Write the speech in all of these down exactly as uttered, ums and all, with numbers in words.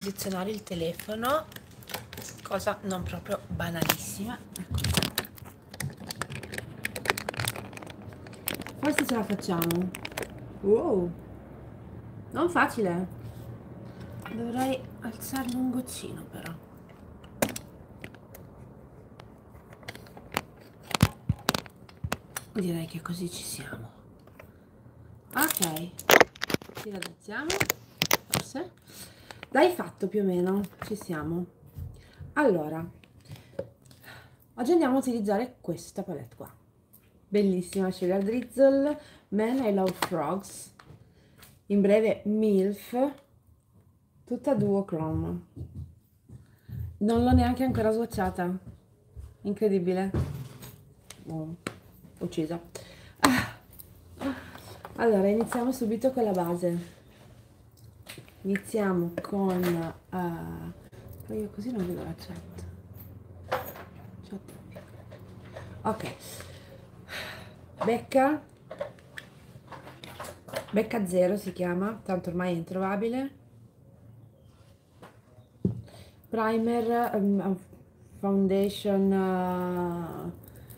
posizionare il telefono, cosa non proprio banalissima. Forse ce la facciamo. Wow, non facile. Dovrei alzarlo un goccino però. Direi che così ci siamo. Ok, ci raddrizziamo, forse. Dai, fatto più o meno, ci siamo. Allora, oggi andiamo a utilizzare questa palette qua. Bellissima, Sugar Drizzle, Man I Love Frogs, in breve MILF, tutta duochrome. Non l'ho neanche ancora swatchata, incredibile. Oh, uccisa. Ah. Allora, iniziamo subito con la base. Iniziamo con uh, io così non vedo la chat. chat ok, Becca Becca Zero si chiama, tanto ormai è introvabile. Primer, um, foundation uh,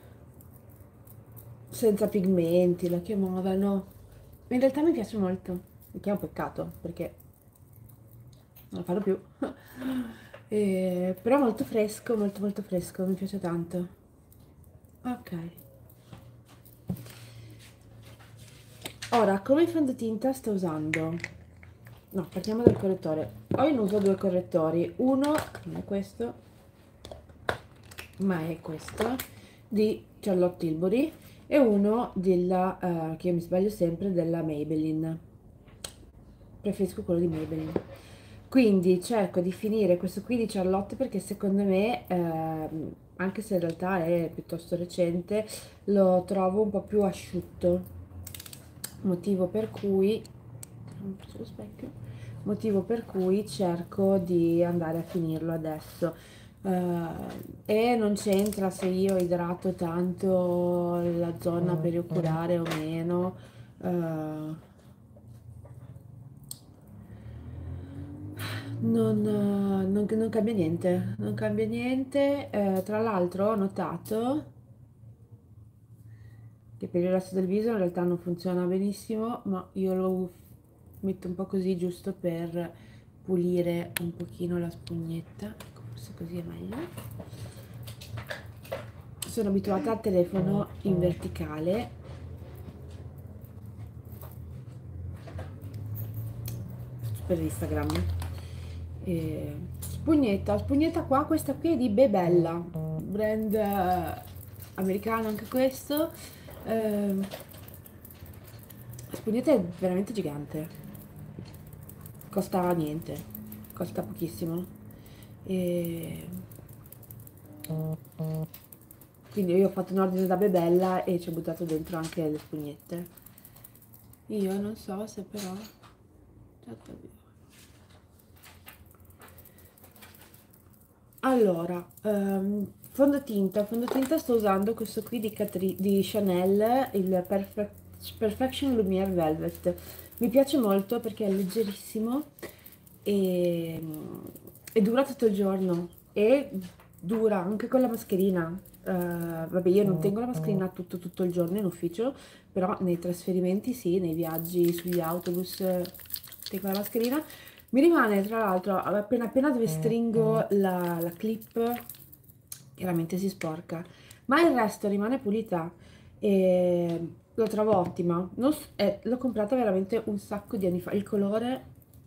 senza pigmenti, la chiamavano. In realtà mi piace molto, mi chiama peccato perché non lo farò più. eh, però molto fresco, molto molto fresco, mi piace tanto. Ok, ora come fondotinta sto usando, no, partiamo dal correttore. Ho in uso due correttori, uno non è questo ma è questo di Charlotte Tilbury e uno della uh, che io mi sbaglio sempre, della Maybelline. Preferisco quello di Maybelline, quindi cerco di finire questo qui di Charlotte perché secondo me ehm, anche se in realtà è piuttosto recente, lo trovo un po' più asciutto, motivo per cui lo specchio, motivo per cui cerco di andare a finirlo adesso. Uh, e non c'entra se io idrato tanto la zona perioculare o meno. uh, Non, eh, non- non cambia niente, non cambia niente. Eh, tra l'altro ho notato che per il resto del viso in realtà non funziona benissimo, ma io lo metto un po' così giusto per pulire un pochino la spugnetta. Ecco, forse così è meglio. Sono abituata al telefono in verticale. Per Instagram. E spugnetta, spugnetta qua, questa qui è di Bebella, brand eh, americano anche questo. Eh, la spugnetta è veramente gigante, costa niente, costa pochissimo. E quindi io ho fatto un ordine da Bebella e ci ho buttato dentro anche le spugnette. Io non so se però... Allora, um, fondotinta, fondotinta sto usando questo qui di, Catri di Chanel, il Perfect, Perfection Lumiere Velvet. Mi piace molto perché è leggerissimo e, e dura tutto il giorno e dura anche con la mascherina. Uh, vabbè, io non tengo la mascherina tutto, tutto il giorno in ufficio, però nei trasferimenti sì, nei viaggi sugli autobus tengo la mascherina. Mi rimane tra l'altro appena appena dove stringo la, la clip, chiaramente si sporca, ma il resto rimane pulita e lo trovo ottima. Non s- eh, l'ho comprata veramente un sacco di anni fa. Il colore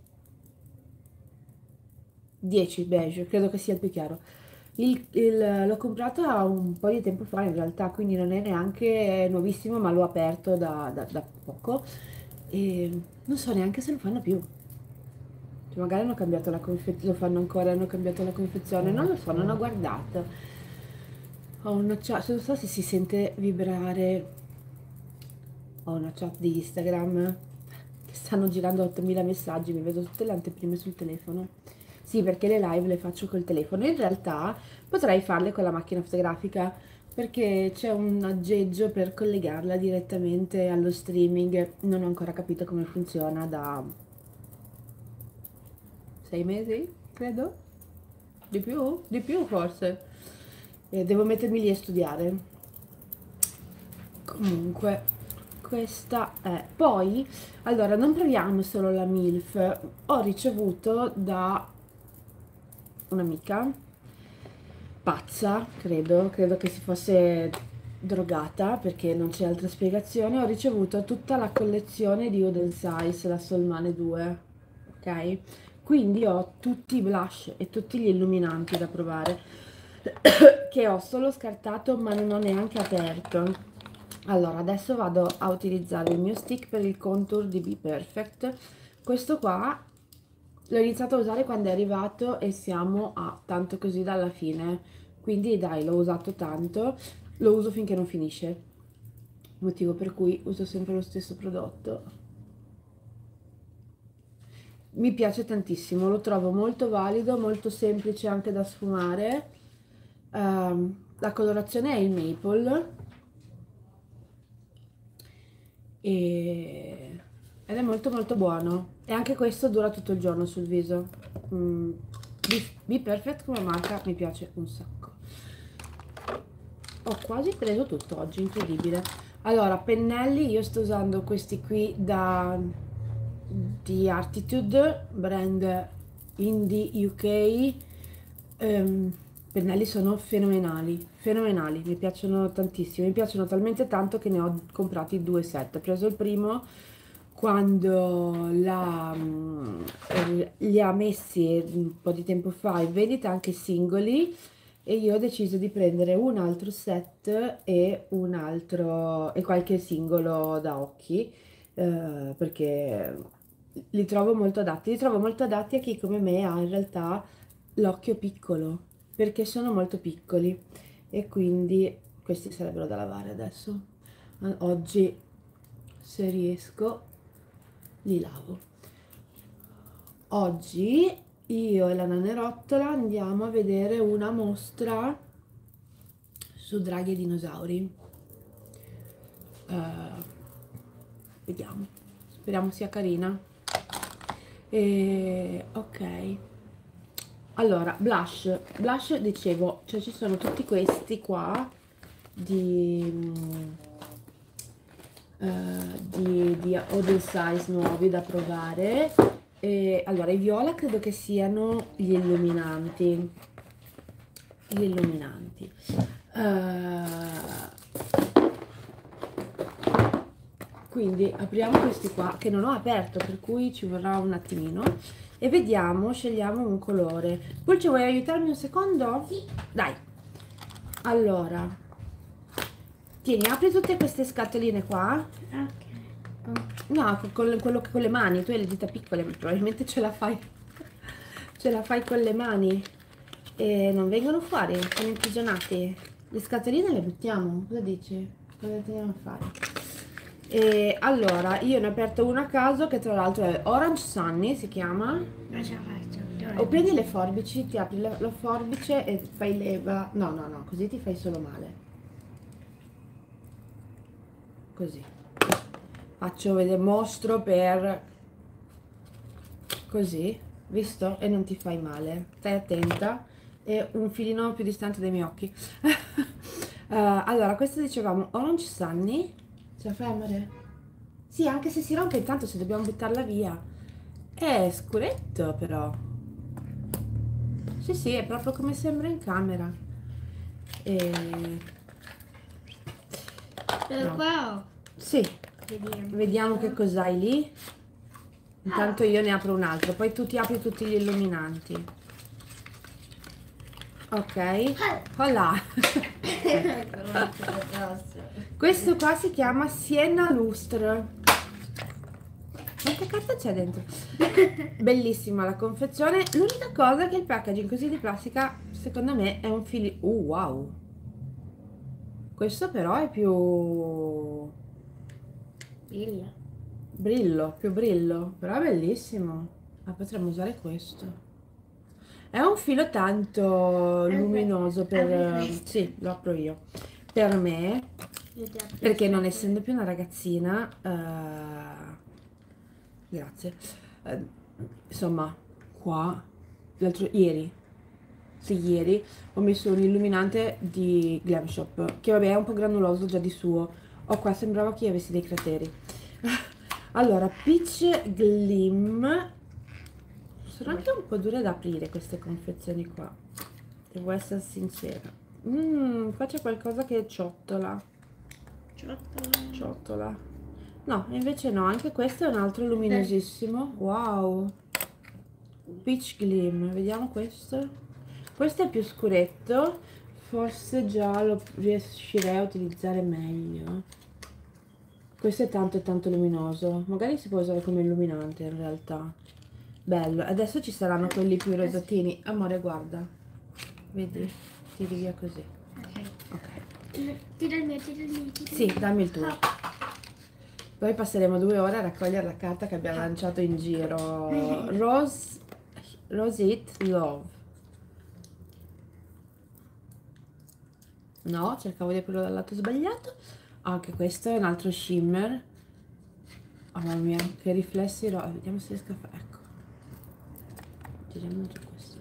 dieci beige, credo che sia il più chiaro. Il- il- l'ho comprata un po' di tempo fa in realtà, quindi non è neanche nuovissimo, ma l'ho aperto da, da- da poco e non so neanche se lo fanno più. Cioè, magari hanno cambiato la confezione, lo fanno ancora, hanno cambiato la confezione, non lo so, non ho guardato. Ho una chat, non so se si sente vibrare, ho una chat di Instagram che stanno girando ottomila messaggi, mi vedo tutte le anteprime sul telefono. Sì, perché le live le faccio col telefono, in realtà potrei farle con la macchina fotografica perché c'è un aggeggio per collegarla direttamente allo streaming, non ho ancora capito come funziona da sei mesi. credo. Di più? Di più forse. E devo mettermi lì a studiare. Comunque, questa è. Poi, allora, non proviamo solo la MILF. Ho ricevuto da un'amica pazza, credo, credo che si fosse drogata perché non c'è altra spiegazione. Ho ricevuto tutta la collezione di Oden Size, la Solmane due, ok? Quindi ho tutti i blush e tutti gli illuminanti da provare che ho solo scartato ma non ho neanche aperto. Allora, adesso vado a utilizzare il mio stick per il contour di Be Perfect. Questo qua l'ho iniziato a usare quando è arrivato e siamo a tanto così dalla fine, quindi dai, l'ho usato tanto, lo uso finché non finisce, motivo per cui uso sempre lo stesso prodotto. Mi piace tantissimo, lo trovo molto valido, molto semplice anche da sfumare. Um, la colorazione è il Maple e... ed è molto molto buono, e anche questo dura tutto il giorno sul viso. mm. Be, Be Perfect come marca mi piace un sacco. Ho quasi preso tutto oggi, incredibile. Allora, pennelli, io sto usando questi qui da di Artitude, brand Indie U K. ehm, pennelli sono fenomenali, fenomenali, mi piacciono tantissimo, mi piacciono talmente tanto che ne ho comprati due set. Ho preso il primo quando la, mm, li ha messi un po' di tempo fa in vendita anche singoli, e io ho deciso di prendere un altro set e un altro e qualche singolo da occhi, eh, perché li trovo molto adatti, li trovo molto adatti a chi come me ha in realtà l'occhio piccolo, perché sono molto piccoli, e quindi questi sarebbero da lavare adesso. Oggi, se riesco, li lavo. Oggi io e la Nanerottola andiamo a vedere una mostra su draghi e dinosauri. Uh, vediamo, speriamo sia carina. E, ok, allora, blush, blush dicevo, cioè ci sono tutti questi qua di, uh, di, di Oden Size nuovi da provare. E, allora, i viola credo che siano gli illuminanti, gli illuminanti. Uh, quindi apriamo questi qua che non ho aperto, per cui ci vorrà un attimino, e vediamo, scegliamo un colore. Pulce, vuoi aiutarmi un secondo? Sì. Dai. Allora, tieni, apri tutte queste scatoline qua. Ok. No, con quello che con le mani, tu hai le dita piccole, probabilmente ce la fai, ce la fai con le mani e non vengono fuori, sono imprigionati. Le scatoline le buttiamo, cosa dici? Cosa teniamo a fare? E allora, io ne ho aperto una a caso che tra l'altro è Orange Sunny, si chiama. Non ce la faccio. O prendi le forbici, ti apri la, la forbice e fai leva. No, no, no, così ti fai solo male. Così. Faccio vedere, mostro per così, visto? E non ti fai male. Stai attenta. E un filino più distante dai miei occhi. uh, allora, questo dicevamo Orange Sunny. Ce la fai, amore? Sì, anche se si rompe intanto, se dobbiamo buttarla via. È scuretto però. Sì, sì, è proprio come sembra in camera. E... Però no. qua ho. Sì. Vediamo. Vediamo che cos'hai lì. Intanto io ne apro un altro, poi tu ti apri tutti gli illuminanti. Ok. Voilà. Questo qua si chiama Sienna Lustre. Ma che carta c'è dentro? Bellissima la confezione. L'unica cosa è che il packaging così di plastica, secondo me, è un fili... Uh, wow. Questo però è più... Brillo. Brillo, più brillo. Però è bellissimo. Ma potremmo usare questo. È un filo tanto luminoso per... Sì, lo apro io. Per me, perché non essendo più una ragazzina... Uh... Grazie. Uh, insomma, qua l'altro ieri, sì, ieri ho messo un illuminante di Glam Shop, che vabbè è un po' granuloso già di suo. Oh, qua sembrava che avessi dei crateri. Allora, Peach Glim. Sono anche un po' dure da aprire queste confezioni qua, devo essere sincera. Mmm, qua c'è qualcosa che ciotola. Ciotola. Ciotola. No, invece no, anche questo è un altro luminosissimo. Wow. Peach Glim, vediamo questo. Questo è più scuretto, forse già lo riuscirei a utilizzare meglio. Questo è tanto tanto luminoso, magari si può usare come illuminante in realtà. Bello, adesso ci saranno quelli più rosatini. Amore, guarda, vedi? Tiri via così. Ok. Ok. Tira il mio, tira il mio, tira il Sì, mio. dammi il tuo. Poi passeremo due ore a raccogliere la carta che abbiamo lanciato in giro. Rose, Rose It Love. No, cercavo di quello dal lato sbagliato. Anche questo è un altro shimmer. Oh mamma mia, che riflessi rosa. Vediamo se riesco a fare. Ecco. Giriamo giù questo.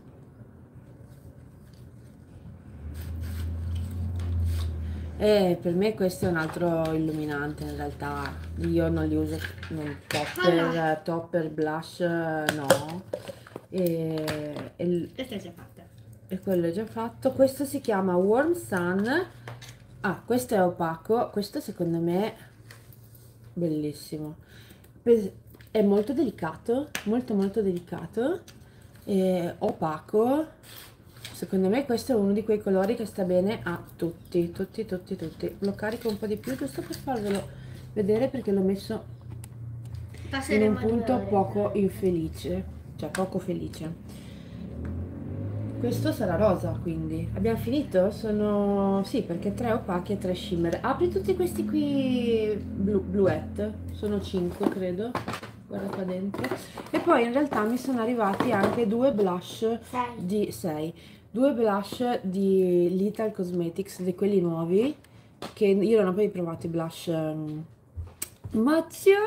E per me questo è un altro illuminante in realtà. Io non li uso, non topper, topper, blush, no. E, e, Questa è già fatta. e quello è già fatto. Questo si chiama Warm Sun. Ah, questo è opaco. Questo secondo me bellissimo. Pes- È molto delicato, molto molto delicato. E opaco. Secondo me questo è uno di quei colori che sta bene a tutti, tutti, tutti, tutti. Lo carico un po' di più giusto per farvelo vedere perché l'ho messo in Passeremo un a due punto ore. poco infelice, cioè poco felice. Questo sarà rosa, quindi. Abbiamo finito? Sono... sì, perché tre opachi e tre shimmer. Apri tutti questi qui blu, bluette. Sono cinque, credo. Guarda qua dentro. E poi in realtà mi sono arrivati anche due blush Sei. di sei. Due blush di Lethal Cosmetics, di quelli nuovi. Che io non ho poi provato i blush... Um... Mazzio!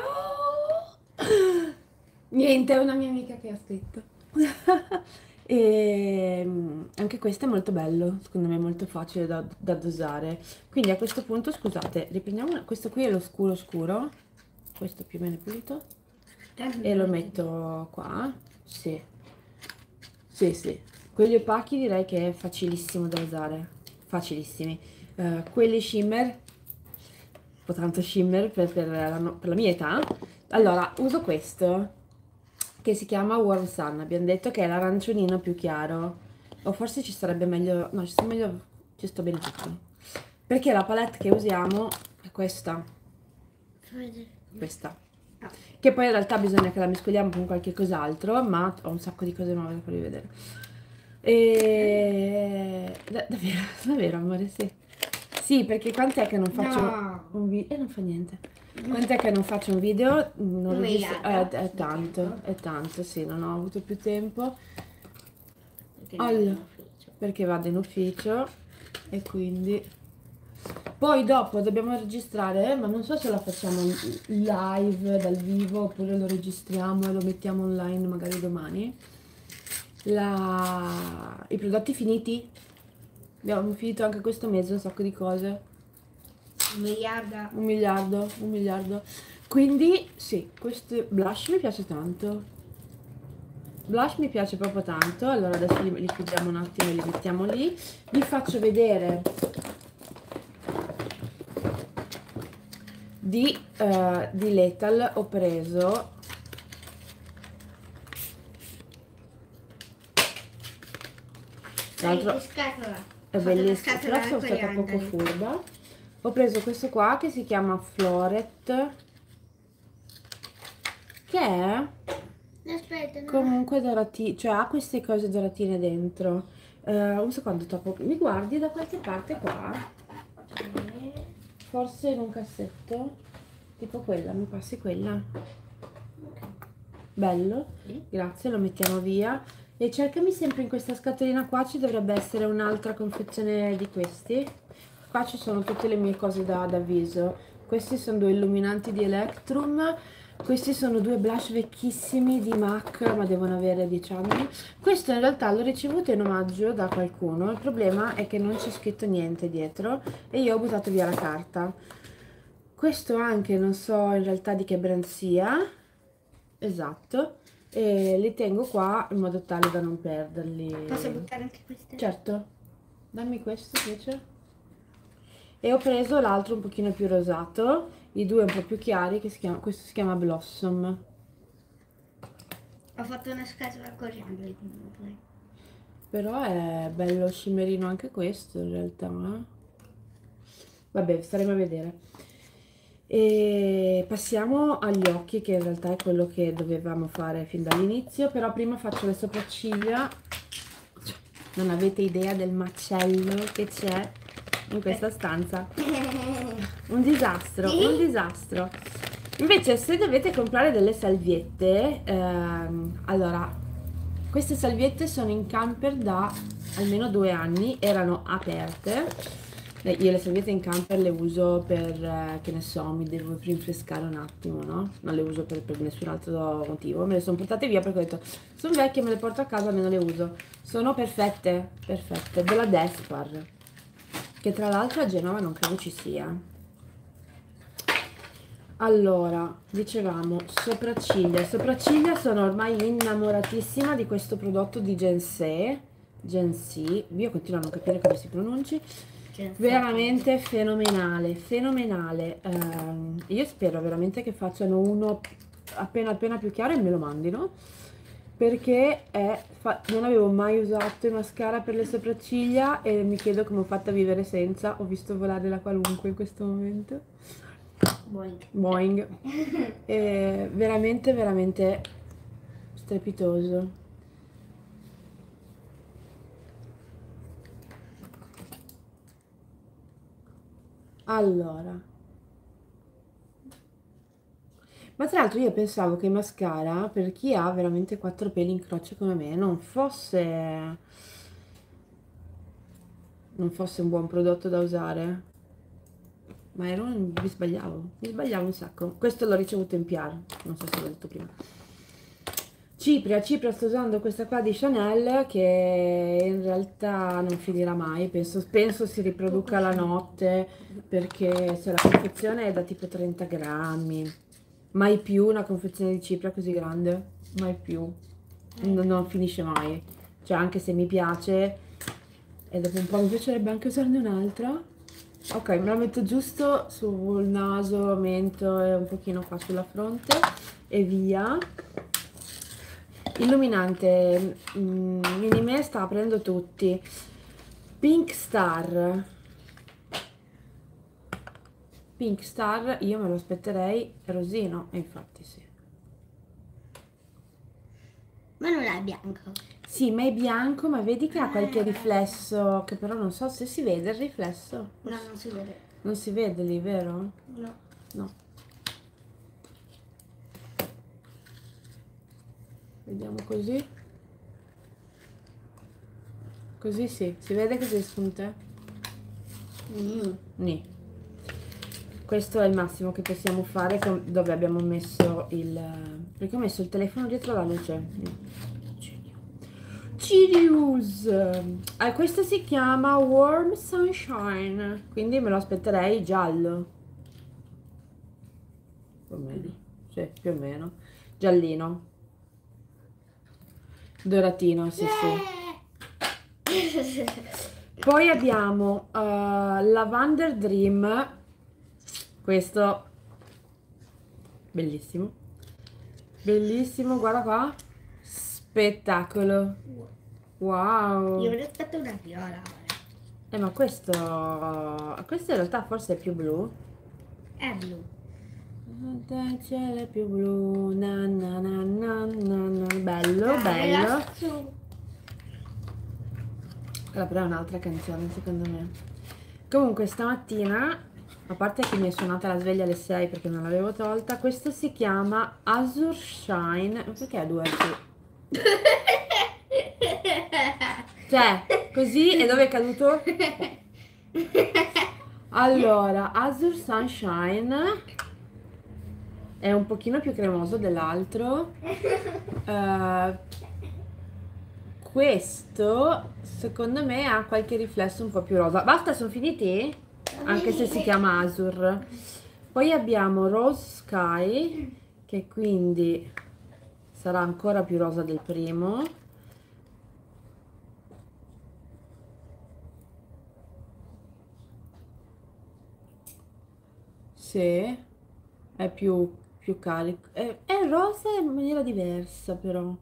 Niente, è una mia amica che ha scritto. E mm, anche questo è molto bello, secondo me è molto facile da, da dosare. Quindi a questo punto, scusate, riprendiamo una- questo qui è lo scuro scuro, questo più o meno pulito, e lo metto qua. Sì, sì, sì. Quelli opachi direi che è facilissimo da usare, facilissimi. Eh, quelli shimmer, un po' tanto shimmer per, per la, no- per la mia età. Allora, uso questo che si chiama Warm Sun. Abbiamo detto che è l'aranciolino più chiaro, o forse ci sarebbe meglio, no, ci sto meglio, ci sto bene tutto, perché la palette che usiamo è questa, questa, Ah. che poi in realtà bisogna che la mescoliamo con qualche cos'altro, ma ho un sacco di cose nuove da farvi vedere. E da- davvero, davvero amore, sì. Sì, perché quant'è che non faccio No. un video? E non fa niente. Quant'è che non faccio un video? Non Un registro. miliardo È, è di tanto, tempo. è tanto, sì, non ho avuto più tempo. Perché Allora, non è in ufficio. perché vado in ufficio e quindi poi dopo dobbiamo registrare, ma non so se la facciamo live dal vivo oppure lo registriamo e lo mettiamo online magari domani. La... I prodotti finiti. Abbiamo finito anche questo mese un sacco di cose. Un miliardo. Un miliardo, un miliardo. Quindi sì, questo blush mi piace tanto. Blush mi piace proprio tanto. Allora adesso li, li chiudiamo un attimo e li mettiamo lì. Vi faccio vedere di, eh, di Lethal ho preso tra l'altro Scatola. è Ho fatto la bellissimo, scatola però sono con gli stata poco andali. furba. Ho preso questo qua che si chiama Floret, che è Aspetta, no. comunque doratino, cioè ha queste cose doratine dentro. Eh, un secondo, topo, mi guardi da qualche parte qua? Forse in un cassetto? Tipo quella, mi passi quella? Bello, grazie, lo mettiamo via. E cercami sempre in questa scatolina qua, ci dovrebbe essere un'altra confezione di questi. Qua ci sono tutte le mie cose da, da viso. Questi sono due illuminanti di Electrum. Questi sono due blush vecchissimi di MAC, ma devono avere dieci anni. Questo in realtà l'ho ricevuto in omaggio da qualcuno. Il problema è che non c'è scritto niente dietro e io ho buttato via la carta. Questo anche non so in realtà di che brand sia. Esatto. E li tengo qua in modo tale da non perderli. Posso buttare anche queste? Certo. Dammi questo invece. E ho preso l'altro un pochino più rosato, i due un po' più chiari, che si chiama, questo si chiama Blossom. Ho fatto una scatola coriandoli comunque. Però è bello scimmerino anche questo in realtà. eh. Vabbè, staremo a vedere. E passiamo agli occhi, che in realtà è quello che dovevamo fare fin dall'inizio, però prima faccio le sopracciglia. Non avete idea del macello che c'è in questa stanza. Un disastro, un disastro. Invece se dovete comprare delle salviette, ehm, allora, queste salviette sono in camper da almeno due anni, erano aperte. Eh, Io le salviette in camper le uso per, eh, che ne so, mi devo rinfrescare un attimo, no? Non le uso per, per nessun altro motivo. Me le sono portate via perché ho detto, sono vecchie, me le porto a casa, almeno le uso. Sono perfette, perfette, della Despar, che tra l'altro a Genova non credo ci sia. Allora, dicevamo, sopracciglia. Sopracciglia sono ormai innamoratissima di questo prodotto di Gensé. Gensé, io continuo a non capire come si pronunci. Veramente fenomenale, fenomenale. Ehm, io spero veramente che facciano uno appena appena più chiaro e me lo mandino, perché è fa- non avevo mai usato il mascara per le sopracciglia e mi chiedo come ho fatto a vivere senza. Ho visto volare la qualunque in questo momento. Boing. Boing. È veramente veramente strepitoso. Allora, ma tra l'altro io pensavo che il mascara, per chi ha veramente quattro peli in croce come me, non fosse non fosse un buon prodotto da usare. Ma ero, mi sbagliavo, mi sbagliavo un sacco. Questo l'ho ricevuto in P R, non so se l'ho detto prima. Cipria, Cipria sto usando questa qua di Chanel, che in realtà non finirà mai, penso, penso si riproduca la notte, perché se la confezione è da tipo trenta grammi. Mai più una confezione di cipria così grande, mai più, non, non finisce mai. Cioè anche se mi piace e dopo un po' mi piacerebbe anche usarne un'altra. Ok, me la metto giusto sul naso, mento e un pochino qua sulla fronte e via. Illuminante, mm, Minime sta aprendo tutti. Pink Star. Pink Star, io me lo aspetterei rosino, e infatti sì. Ma non è bianco. Sì, ma è bianco, ma vedi che ha qualche riflesso, che però non so se si vede il riflesso. No, non si vede. Non si vede lì, vero? No. No. Vediamo così. Così sì, si vede che si spunta? Mm. Nì. Questo è il massimo che possiamo fare con- dove abbiamo messo il... perché ho messo il telefono dietro la luce. Genius! Eh, questo si chiama Warm Sunshine, quindi me lo aspetterei giallo. Più o meno. Sì, più o meno. Giallino. Doratino, sì, sì. Poi abbiamo uh, Lavender Dream, questo bellissimo, bellissimo, guarda qua, spettacolo, wow. Io ne ho fatto una viola. Eh, ma questo, questo in realtà forse è più blu. È blu. Il cielo è più blu, na na na na na na. Bello, Dai, bello. lassù. Quella però è un'altra canzone secondo me. Comunque stamattina, a parte che mi è suonata la sveglia alle sei perché non l'avevo tolta, questo si chiama Azure Shine. Ma perché ha due Azure? Cioè, così e dove è caduto? Allora, Azure Sunshine è un pochino più cremoso dell'altro. Eh, questo secondo me ha qualche riflesso un po' più rosa. Basta, sono finiti? Anche se si chiama Azur. Poi abbiamo Rose Sky, che quindi sarà ancora più rosa del primo. Sì, è più, più carico. È, è rosa in maniera diversa però.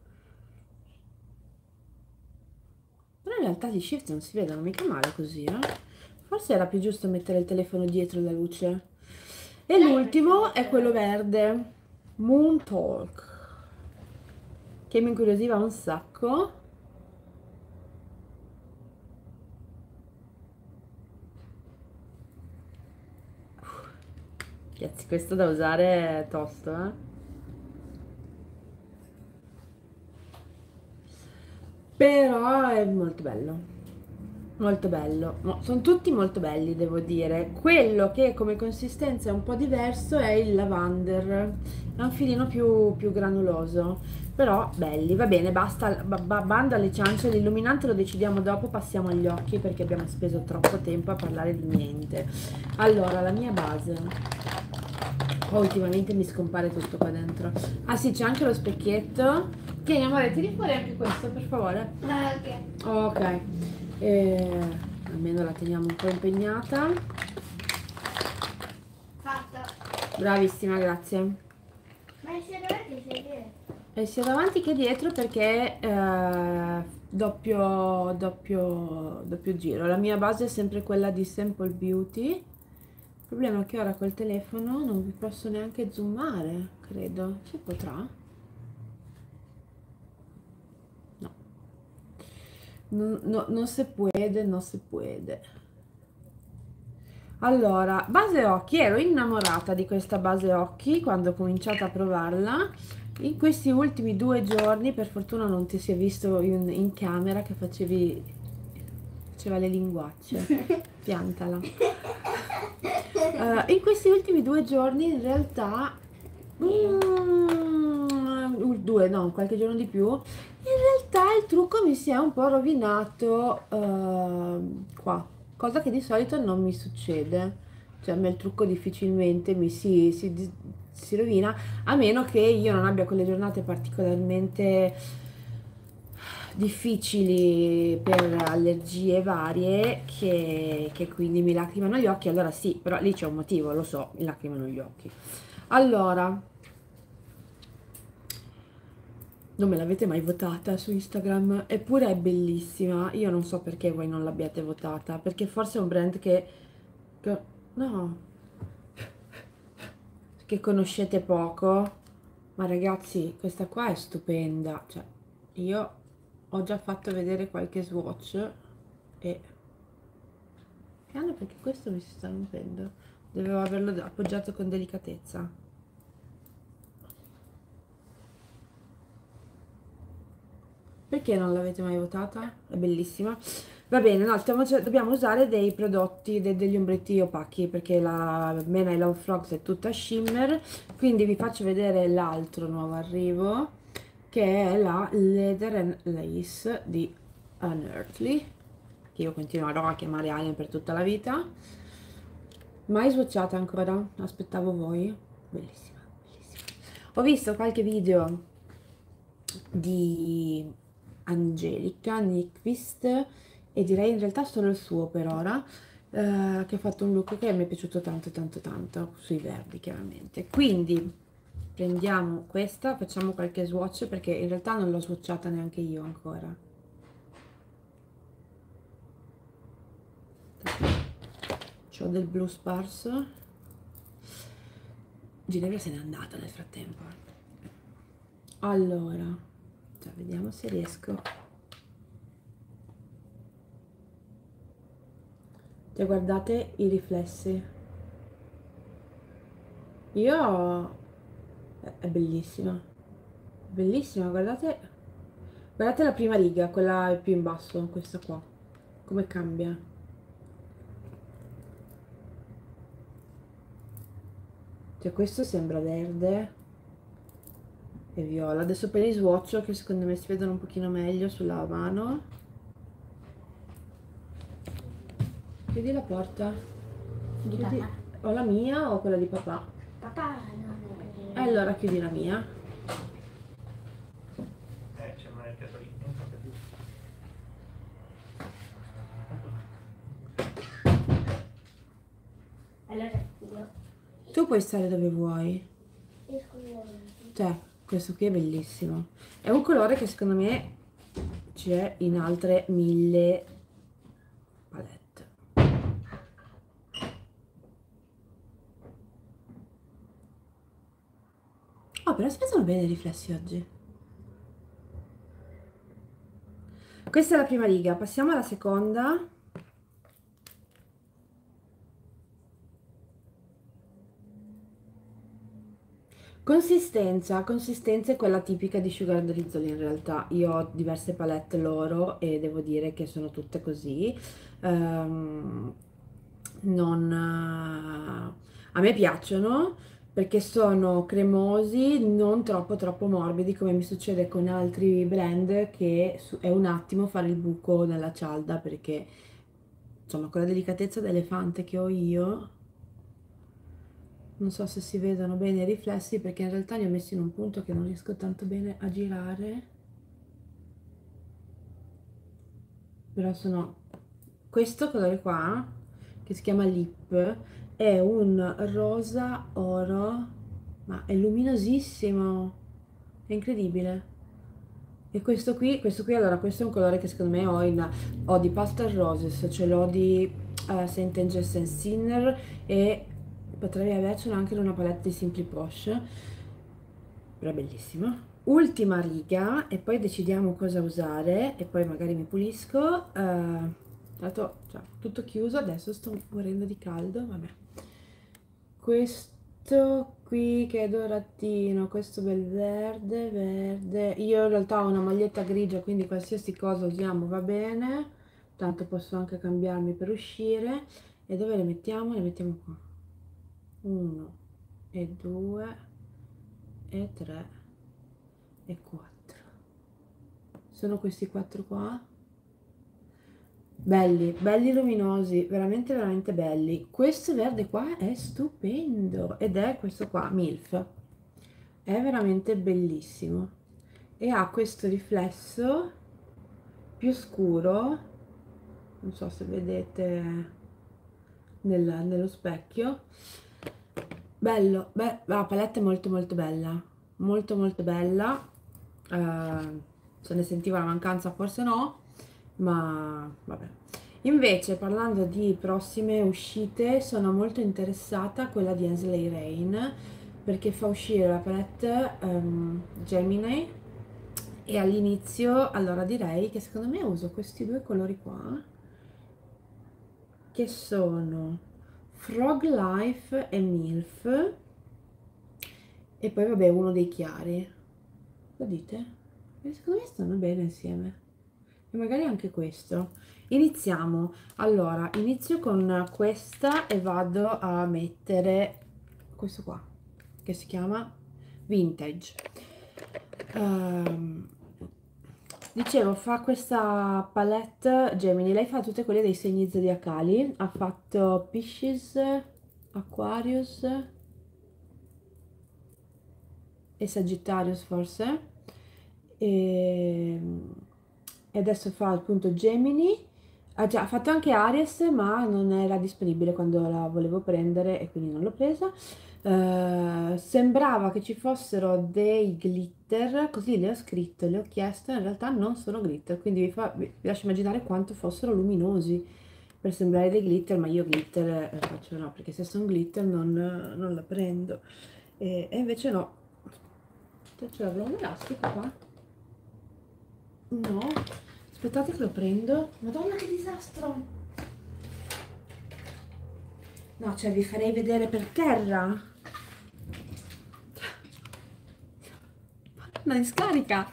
Però in realtà gli shift non si vedono mica male così, eh? Forse era più giusto mettere il telefono dietro la luce. E l'ultimo è quello verde, Moon Talk, che mi incuriosiva un sacco. Ragazzi, questo da usare è tosto, eh? Però è molto bello. Molto bello, no, sono tutti molto belli, devo dire. Quello che come consistenza è un po' diverso è il lavender, è un filino più, più granuloso, però belli. Va bene, basta, ba- ba- banda alle ciance, l'illuminante lo decidiamo dopo, passiamo agli occhi perché abbiamo speso troppo tempo a parlare di niente. Allora, la mia base, oh, ultimamente mi scompare tutto qua dentro. Ah sì, c'è anche lo specchietto. Tieni amore, tiri fuori anche questo per favore. Ok. Ok, eh, almeno la teniamo un po' impegnata. Fatta. Bravissima, grazie. Ma sia davanti sei dietro. E sia davanti che dietro perché eh, doppio, doppio, doppio giro. La mia base è sempre quella di Simple Beauty. Il problema è che ora col telefono non vi posso neanche zoomare, credo. Si potrà? No. No, no, non si può, non si può. Allora, base occhi, ero innamorata di questa base occhi quando ho cominciato a provarla. In questi ultimi due giorni, per fortuna non ti si è visto in, in camera che facevi, faceva le linguacce, piantala. Eh, in questi ultimi due giorni in realtà, mm, due no, qualche giorno di più, in realtà il trucco mi si è un po' rovinato ehm, qua, cosa che di solito non mi succede. Cioè a me il trucco difficilmente mi si, si di- si rovina, a meno che io non abbia quelle giornate particolarmente difficili per allergie varie che, che quindi mi lacrimano gli occhi. Allora sì, però lì c'è un motivo, lo so, mi lacrimano gli occhi. Allora, non me l'avete mai votata su Instagram, eppure è bellissima. Io non so perché voi non l'abbiate votata, perché forse è un brand che, che no, che conoscete poco. Ma ragazzi, questa qua è stupenda. Cioè, io ho già fatto vedere qualche swatch e piano perché questo mi si sta rompendo. Dovevo averlo appoggiato con delicatezza. Perché non l'avete mai votata? È bellissima. Va bene, no, stiamo, cioè, dobbiamo usare dei prodotti, de- degli ombretti opachi perché la Mena I Love Frogs è tutta shimmer. Quindi vi faccio vedere l'altro nuovo arrivo che è la Leather and Lace di Unearthly, che io continuerò a chiamare Alien per tutta la vita. Mai swatchata ancora? Aspettavo voi. Bellissima, bellissima. Ho visto qualche video di Angelica Nyqvist e direi in realtà solo il suo per ora, eh, che ha fatto un look che mi è piaciuto tanto tanto tanto, sui verdi chiaramente. Quindi prendiamo questa, facciamo qualche swatch perché in realtà non l'ho swatchata neanche io ancora. C'ho del blu sparso. Ginevra se n'è andata nel frattempo. Allora, cioè, vediamo se riesco. Cioè, guardate i riflessi. Io... è bellissima. Bellissima, guardate. Guardate la prima riga, quella più in basso, questa qua. Come cambia. Cioè questo sembra verde e viola. Adesso per gli swatch che secondo me si vedono un pochino meglio sulla mano. Chiudi la porta. Di Chiudi. papà. O la mia o quella di papà. Papà non E allora chiudi la mia. Eh, c'è una piatolina, non so più. Allora io Tu puoi stare dove vuoi. esco io. Cioè, questo qui è bellissimo. È un colore che secondo me c'è in altre mille palette. Oh, però si vedono bene i riflessi oggi. Questa è la prima riga, passiamo alla seconda. Consistenza, consistenza è quella tipica di Sugar Drizzle in realtà. Io ho diverse palette loro e devo dire che sono tutte così. Ehm, non, a me piacciono perché sono cremosi, non troppo troppo morbidi come mi succede con altri brand che su- è un attimo fare il buco nella cialda perché insomma con la delicatezza d'elefante che ho io non so se si vedono bene i riflessi perché in realtà li ho messi in un punto che non riesco tanto bene a girare, però sono questo colore qua che si chiama Lip è un rosa oro ma è luminosissimo, è incredibile. E questo qui, questo qui allora questo è un colore che secondo me ho, in, ho di Pastel Roses, ce l'ho di uh, Saint Angels Sinner e potrei avercelo anche in una palette di Simply Posh, però è bellissima. Ultima riga e poi decidiamo cosa usare e poi magari mi pulisco. Uh, tanto cioè, tutto chiuso, adesso sto morendo di caldo, vabbè. Questo qui che è doratino, questo bel verde, verde. Io in realtà ho una maglietta grigia, quindi qualsiasi cosa usiamo va bene. Tanto posso anche cambiarmi per uscire. E dove le mettiamo? Le mettiamo qua. Uno e due e tre e quattro. Sono questi quattro qua. Belli, belli luminosi, veramente veramente belli. Questo verde qua è stupendo ed è questo qua, MILF. È veramente bellissimo e ha questo riflesso più scuro, non so se vedete nel- nello specchio. Bello, beh, la palette è molto molto bella, molto molto bella. Eh, se ne sentiva la mancanza forse no, ma vabbè. Invece parlando di prossime uscite sono molto interessata a quella di Hensley Rain perché fa uscire la palette ehm, Gemini e all'inizio allora direi che secondo me uso questi due colori qua che sono Frog Life e MILF e poi vabbè uno dei chiari, lo dite? E secondo me stanno bene insieme e magari anche questo. Iniziamo, allora inizio con questa e vado a mettere questo qua che si chiama Vintage. Um, dicevo fa questa palette Gemini, lei fa tutte quelle dei segni zodiacali, ha fatto Pisces, Aquarius e Sagittarius forse e, e adesso fa appunto Gemini. Ha già fatto anche Aries ma non era disponibile quando la volevo prendere e quindi non l'ho presa. Eh, sembrava che ci fossero dei glitter, così le ho scritto, le ho chiesto, in realtà non sono glitter, quindi vi, fa, vi lascio immaginare quanto fossero luminosi per sembrare dei glitter, ma io glitter eh, faccio no, perché se sono glitter non, non la prendo. E, e invece no. Ce l'avrò un elastico qua? No. Aspettate che lo prendo. Madonna che disastro! No, cioè vi farei vedere per terra. Una discarica.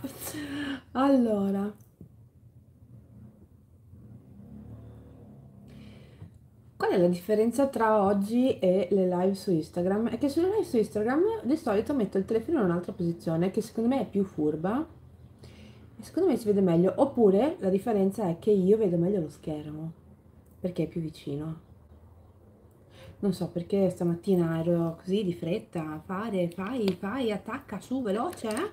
Allora. Qual qual è la differenza tra oggi e le live su Instagram? È che sulle live su Instagram di solito metto il telefono in un'altra posizione che secondo me è più furba e secondo me si vede meglio, oppure la differenza è che io vedo meglio lo schermo perché è più vicino. Non so perché stamattina ero così di fretta, fare, fai, fai, attacca, su, veloce, eh?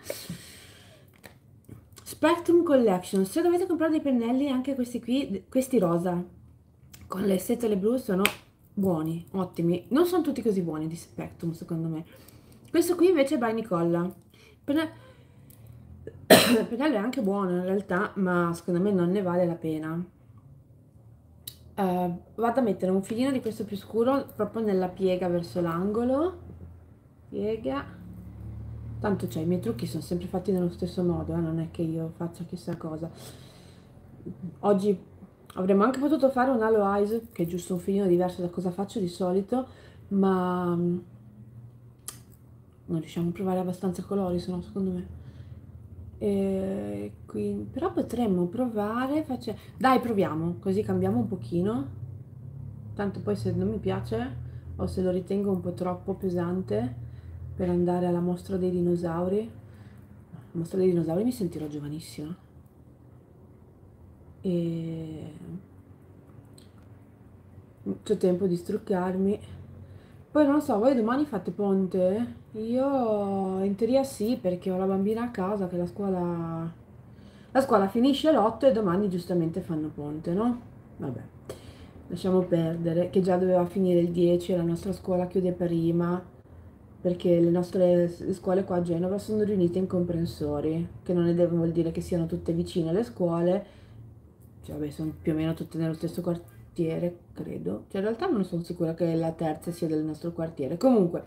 Spectrum Collection, se dovete comprare dei pennelli, anche questi qui, questi rosa, con le setole blu sono buoni, ottimi. Non sono tutti così buoni di Spectrum, secondo me. Questo qui invece è by Nicola. Penne- Il pennello è anche buono in realtà, ma secondo me non ne vale la pena. Uh, vado a mettere un filino di questo più scuro proprio nella piega verso l'angolo, piega, tanto cioè i miei trucchi sono sempre fatti nello stesso modo, eh? Non è che io faccia chissà cosa. Oggi avremmo anche potuto fare un halo eyes, che è giusto un filino diverso da cosa faccio di solito, ma non riusciamo a provare abbastanza colori, se no secondo me. E quindi, però potremmo provare, face... dai proviamo, così cambiamo un pochino, tanto poi se non mi piace o se lo ritengo un po' troppo pesante per andare alla mostra dei dinosauri, alla mostra dei dinosauri mi sentirò giovanissima e c'è tempo di struccarmi. Poi non lo so, voi domani fate ponte? Io in teoria sì, perché ho la bambina a casa che la scuola la scuola finisce l'otto e domani giustamente fanno ponte, no? Vabbè, lasciamo perdere, che già doveva finire il dieci e la nostra scuola chiude prima, perché le nostre scuole qua a Genova sono riunite in comprensori, che non deve vuol dire che siano tutte vicine le scuole, cioè vabbè, sono più o meno tutte nello stesso quartiere, credo. Cioè in realtà non sono sicura che la terza sia del nostro quartiere. Comunque,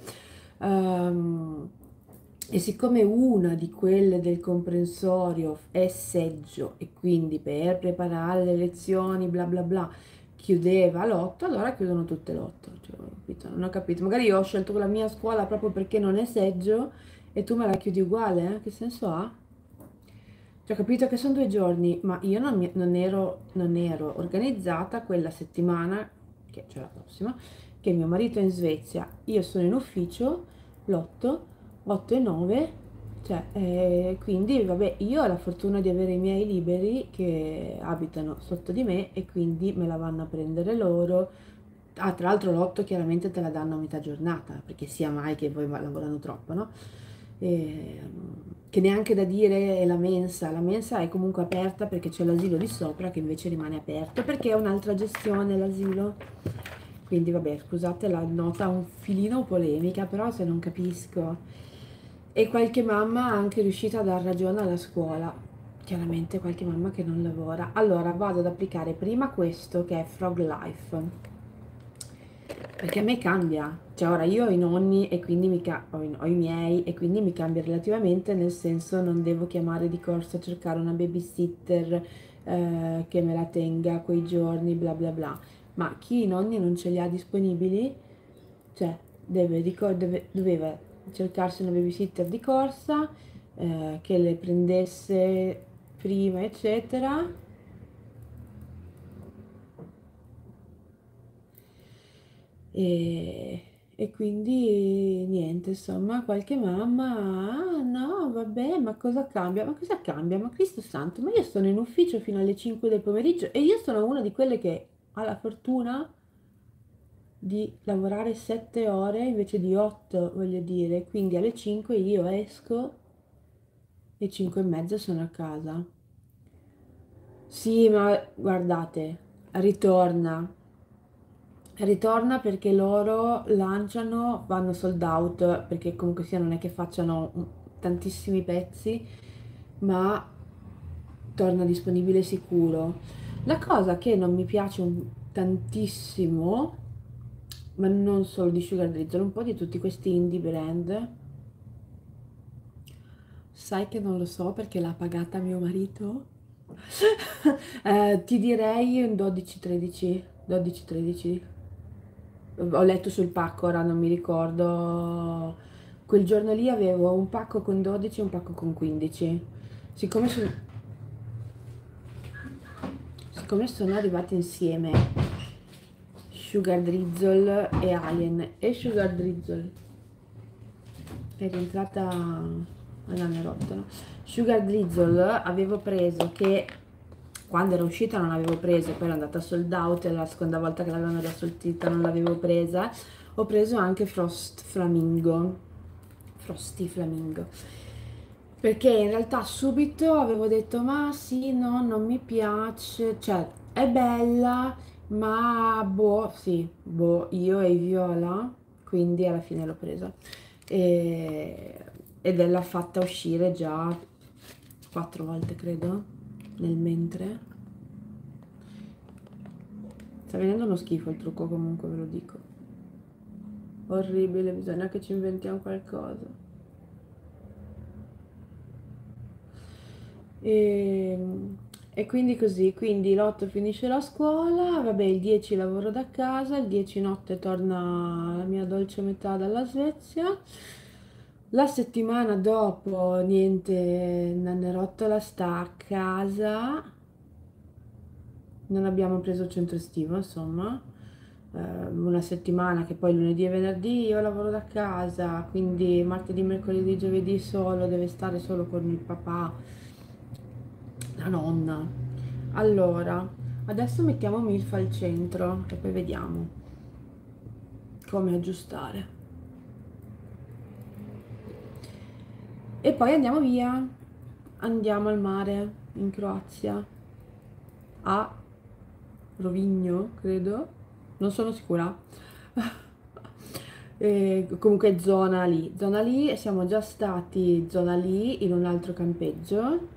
um, e siccome una di quelle del comprensorio è seggio e quindi per preparare le lezioni bla bla bla chiudeva l'otto, allora chiudono tutte l'otto. Cioè, non ho capito. Magari io ho scelto la mia scuola proprio perché non è seggio e tu me la chiudi uguale, eh? Che senso ha? Cioè, ho capito che sono due giorni, ma io non, mi- non ero, non ero organizzata quella settimana, che c'è la prossima, che mio marito è in Svezia, io sono in ufficio l'otto, otto e nove, cioè, eh, quindi vabbè, io ho la fortuna di avere i miei liberi che abitano sotto di me e quindi me la vanno a prendere loro. Ah, tra l'altro l'otto chiaramente te la danno a metà giornata, perché sia mai che poi lavorano troppo, no? E, che neanche da dire è la mensa, la mensa è comunque aperta perché c'è l'asilo di sopra che invece rimane aperto perché è un'altra gestione l'asilo. Quindi vabbè, scusate la nota un filino polemica, però se non capisco. E qualche mamma ha anche riuscito a dar ragione alla scuola. Chiaramente qualche mamma che non lavora. Allora vado ad applicare prima questo che è Frog Life. Perché a me cambia, cioè ora io ho i nonni e quindi mi ca- ho, i, ho i miei e quindi mi cambia relativamente, nel senso non devo chiamare di corsa a cercare una babysitter eh, che me la tenga quei giorni, bla bla bla. Ma chi i nonni non ce li ha disponibili, cioè deve, ricor- deve- doveva cercarsi una babysitter di corsa eh, che le prendesse prima, eccetera. E, e quindi niente, insomma, qualche mamma, ah no, vabbè, ma cosa cambia? Ma cosa cambia? Ma Cristo Santo, ma io sono in ufficio fino alle cinque del pomeriggio e io sono una di quelle che ha la fortuna di lavorare sette ore invece di otto, voglio dire, quindi alle cinque io esco e cinque e mezza sono a casa. Sì, ma guardate, ritorna. Ritorna perché loro lanciano, vanno sold out, perché comunque sia non è che facciano un- tantissimi pezzi, ma torna disponibile sicuro. La cosa che non mi piace un- tantissimo, ma non solo di Sugar Drizzle, un po' di tutti questi indie brand, sai che non lo so perché l'ha pagata mio marito? Eh, ti direi un dodici tredici, dodici tredici. Ho letto sul pacco, ora non mi ricordo. Quel giorno lì avevo un pacco con dodici e un pacco con quindici. Siccome, son- siccome sono arrivate insieme, Sugar Drizzle e Alien. E Sugar Drizzle è rientrata all'anerotta, no? Sugar Drizzle avevo preso, che quando era uscita non avevo preso, poi è andata sold out e la seconda volta che l'avevano riassortita non l'avevo presa. Ho preso anche Frost Flamingo, Frosty Flamingo, perché in realtà subito avevo detto ma sì, no, non mi piace, cioè è bella, ma boh, sì, boh, io e Viola, quindi alla fine l'ho presa. E, ed è l'ha fatta uscire già quattro volte, credo, nel mentre. Sta venendo uno schifo il trucco, comunque ve lo dico. Orribile, bisogna che ci inventiamo qualcosa. E, e quindi così, quindi l'otto finisce la scuola, vabbè il dieci lavoro da casa, il dieci notte torna la mia dolce metà dalla Svezia. La settimana dopo, niente, Nannerottola sta a casa, non abbiamo preso il centro estivo, insomma. Eh, una settimana che poi lunedì e venerdì io lavoro da casa, quindi martedì, mercoledì, giovedì solo, deve stare solo con il papà, la nonna. Allora, adesso mettiamo Milf al centro e poi vediamo come aggiustare. E poi andiamo via, andiamo al mare in Croazia, a Rovigno, credo, non sono sicura. E comunque zona lì, zona lì, siamo già stati zona lì in un altro campeggio.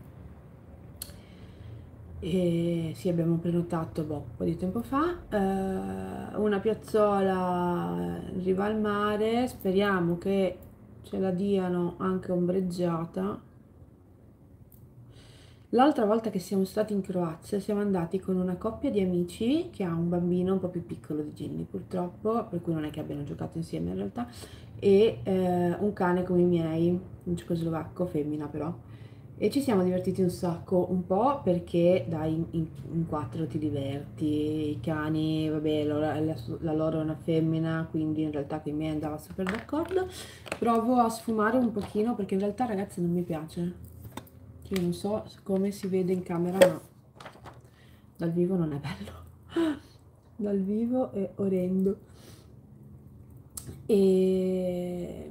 E sì, abbiamo prenotato boh, un po' di tempo fa, eh, una piazzola in riva al mare, speriamo che ce la diano anche ombreggiata. L'altra volta che siamo stati in Croazia siamo andati con una coppia di amici che ha un bambino un po' più piccolo di Jenny purtroppo, per cui non è che abbiano giocato insieme in realtà, e eh, un cane come i miei, un cecoslovacco, femmina però. E ci siamo divertiti un sacco, un po' perché dai, in, in- in quattro ti diverti, i cani, vabbè, loro- la, la loro è una femmina, quindi in realtà con i miei andava super d'accordo. Provo a sfumare un pochino perché in realtà ragazzi non mi piace. Io non so come si vede in camera, ma dal vivo non è bello. Dal vivo è orrendo. E...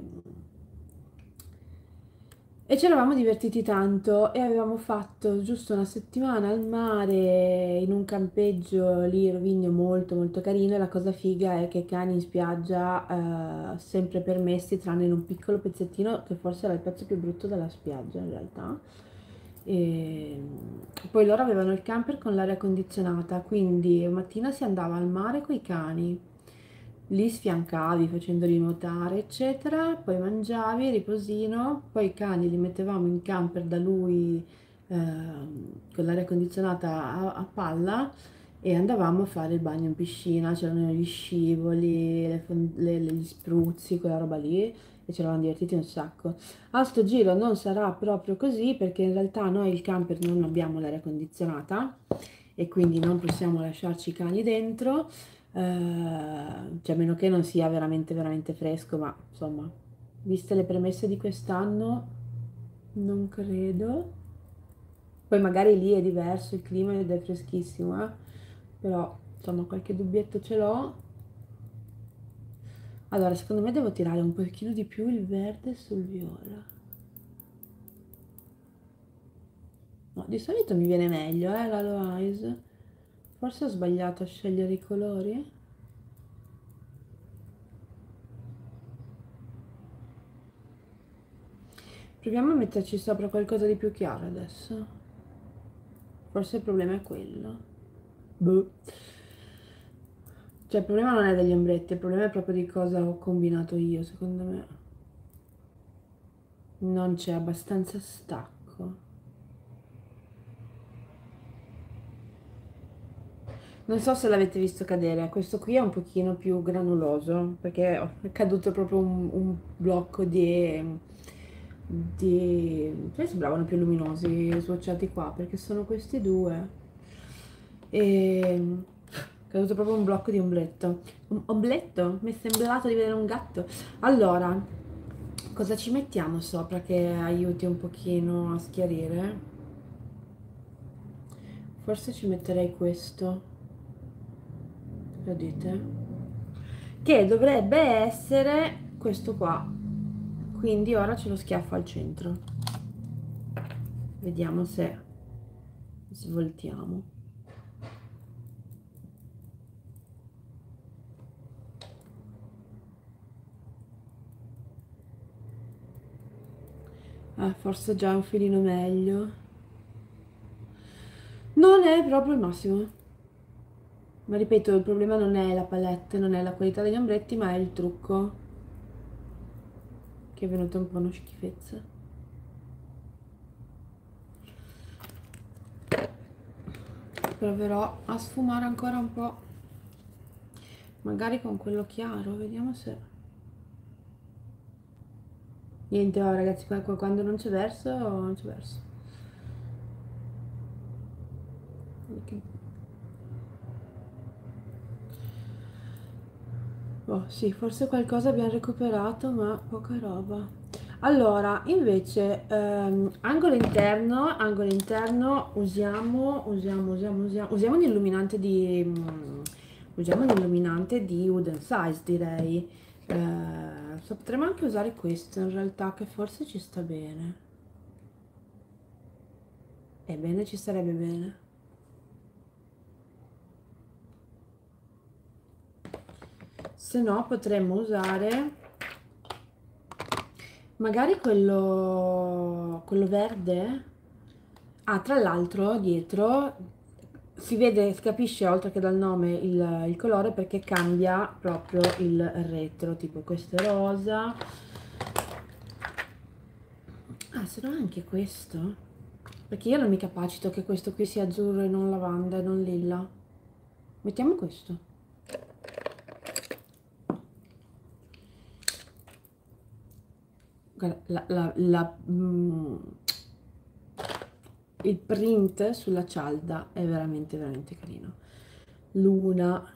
E ci eravamo divertiti tanto e avevamo fatto giusto una settimana al mare in un campeggio lì a Rovigno molto molto carino, e la cosa figa è che i cani in spiaggia eh, sempre permessi tranne in un piccolo pezzettino che forse era il pezzo più brutto della spiaggia in realtà. E poi loro avevano il camper con l'aria condizionata, quindi mattina si andava al mare coi cani, li sfiancavi facendoli nuotare, eccetera, poi mangiavi, riposino, poi i cani li mettevamo in camper da lui ehm, con l'aria condizionata a, a palla e andavamo a fare il bagno in piscina, c'erano gli scivoli, le fon- le- le- gli spruzzi, quella roba lì e ci eravamo divertiti un sacco. A sto giro non sarà proprio così perché in realtà noi il camper non abbiamo l'aria condizionata e quindi non possiamo lasciarci i cani dentro, eh, cioè a meno che non sia veramente veramente fresco, ma insomma, viste le premesse di quest'anno, non credo. Poi magari lì è diverso il clima ed è freschissimo, eh? Però insomma qualche dubbietto ce l'ho. Allora, secondo me devo tirare un pochino di più il verde sul viola. No, di solito mi viene meglio, eh, l'Aloe Eyes. Forse ho sbagliato a scegliere i colori. Proviamo a metterci sopra qualcosa di più chiaro adesso. Forse il problema è quello. Boh. Cioè, il problema non è degli ombretti, il problema è proprio di cosa ho combinato io, secondo me. Non c'è abbastanza stacco. Non so se l'avete visto cadere, questo qui è un pochino più granuloso perché è caduto proprio un, un blocco di, di... Cioè sembravano più luminosi swatchati qua perché sono questi due. E caduto proprio un blocco di ombletto. Un ombletto? Mi è sembrato di vedere un gatto. Allora, cosa ci mettiamo sopra che aiuti un pochino a schiarire? Forse ci metterei questo. Lo dite? Che dovrebbe essere questo qua. Quindi ora ce lo schiaffo al centro. Vediamo se svoltiamo. Ah, forse già un filino meglio. Non è proprio il massimo. Ma ripeto, il problema non è la palette, non è la qualità degli ombretti, ma è il trucco. Che è venuto un po' una schifezza. Proverò a sfumare ancora un po'. Magari con quello chiaro, vediamo se... Niente, oh, ragazzi, quando non c'è verso, non c'è verso. Okay. Oh, sì, forse qualcosa abbiamo recuperato, ma poca roba. Allora, invece, ehm, angolo interno, angolo interno, usiamo, usiamo, usiamo, usiamo, usiamo un illuminante di, mm, usiamo un illuminante di Wooden Size, direi. Eh, so, potremmo anche usare questo, in realtà, che forse ci sta bene. Ebbene, ci starebbe bene. Se no, potremmo usare... magari quello, quello verde. Ah, tra l'altro dietro si vede, si capisce oltre che dal nome il, il colore, perché cambia proprio il retro, tipo questo è rosa. Ah, se no anche questo, perché io non mi capacito che questo qui sia azzurro e non lavanda e non lilla. Mettiamo questo. Guarda, la, la, la, mm, il print sulla cialda è veramente veramente carino. Luna.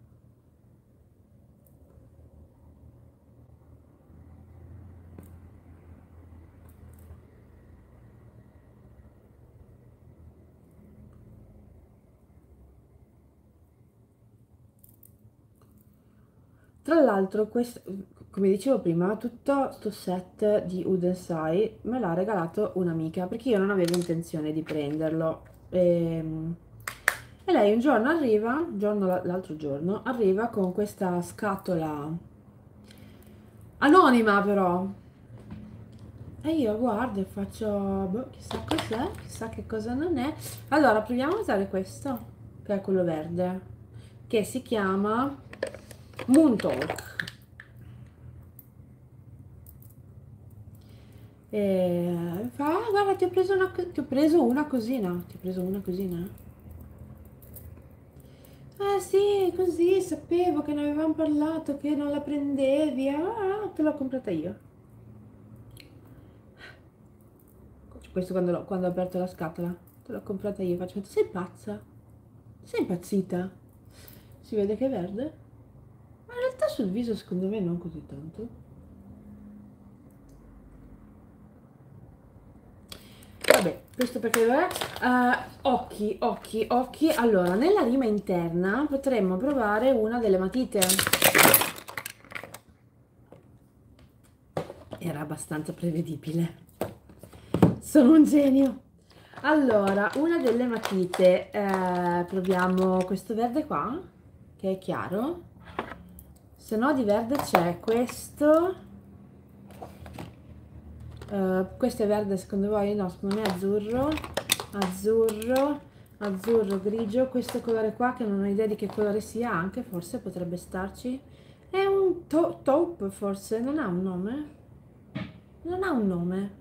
Tra l'altro, questo, come dicevo prima, tutto sto set di Wooden Sai me l'ha regalato un'amica, perché io non avevo intenzione di prenderlo. E, e lei un giorno arriva, giorno, l'altro giorno, arriva con questa scatola anonima però. E io guardo e faccio, boh, chissà cos'è, chissà che cosa non è. Allora, proviamo a usare questo, che è quello verde, che si chiama Moon Talk. E fa, ah, guarda, ti ho preso una, ti ho preso una cosina, ti ho preso una cosina. Ah sì, così, sapevo che ne avevamo parlato, che non la prendevi, ah, te l'ho comprata io. Questo quando, lo, quando ho aperto la scatola, te l'ho comprata io, faccio, sei pazza? Sei impazzita? Si vede che è verde? Ma in realtà sul viso secondo me non così tanto. Vabbè, questo perché uh, occhi, occhi, occhi. Allora, nella rima interna potremmo provare una delle matite. Era abbastanza prevedibile. Sono un genio. Allora, una delle matite, eh, proviamo questo verde qua, che è chiaro. Se no di verde c'è questo. Uh, questo è verde secondo voi? No, secondo me è azzurro. Azzurro, azzurro, grigio. Questo colore qua che non ho idea di che colore sia, anche forse potrebbe starci. È un to taupe forse, non ha un nome? Non ha un nome.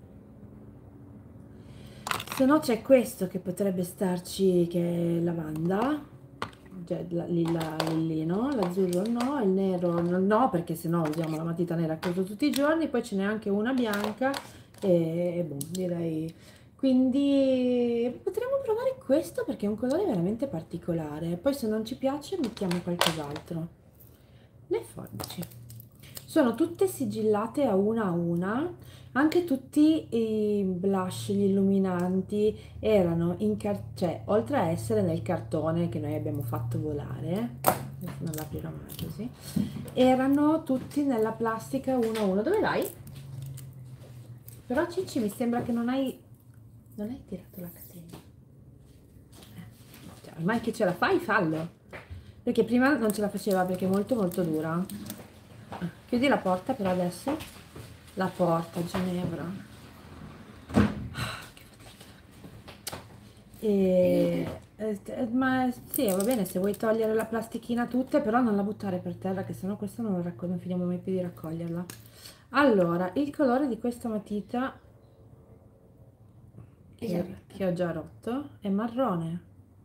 Se no c'è questo che potrebbe starci, che è lavanda, cioè lilla, lillino, l'azzurro no, il nero no, perché se no usiamo la matita nera che uso tutti i giorni. Poi ce n'è anche una bianca e, e boh, direi Quindi potremmo provare questo perché è un colore veramente particolare. Poi se non ci piace mettiamo qualcos'altro. Le forbici sono tutte sigillate a una a una, anche tutti i blush, gli illuminanti erano in car- cioè oltre a essere nel cartone che noi abbiamo fatto volare, adesso non l'aprirò mai così, erano tutti nella plastica uno a uno. Dove vai? Però Cicci mi sembra che non hai non hai tirato la catena. Eh, cioè, ormai che ce la fai, fallo. Perché prima non ce la faceva perché è molto molto dura. Ah, chiudi la porta per adesso. La porta, Ginevra. Ah, che fatica. E, eh, ma sì, va bene se vuoi togliere la plastichina tutta, però non la buttare per terra, che sennò questa non, la raccog- non finiamo mai più di raccoglierla. Allora, il colore di questa matita che, che ho già rotto è marrone.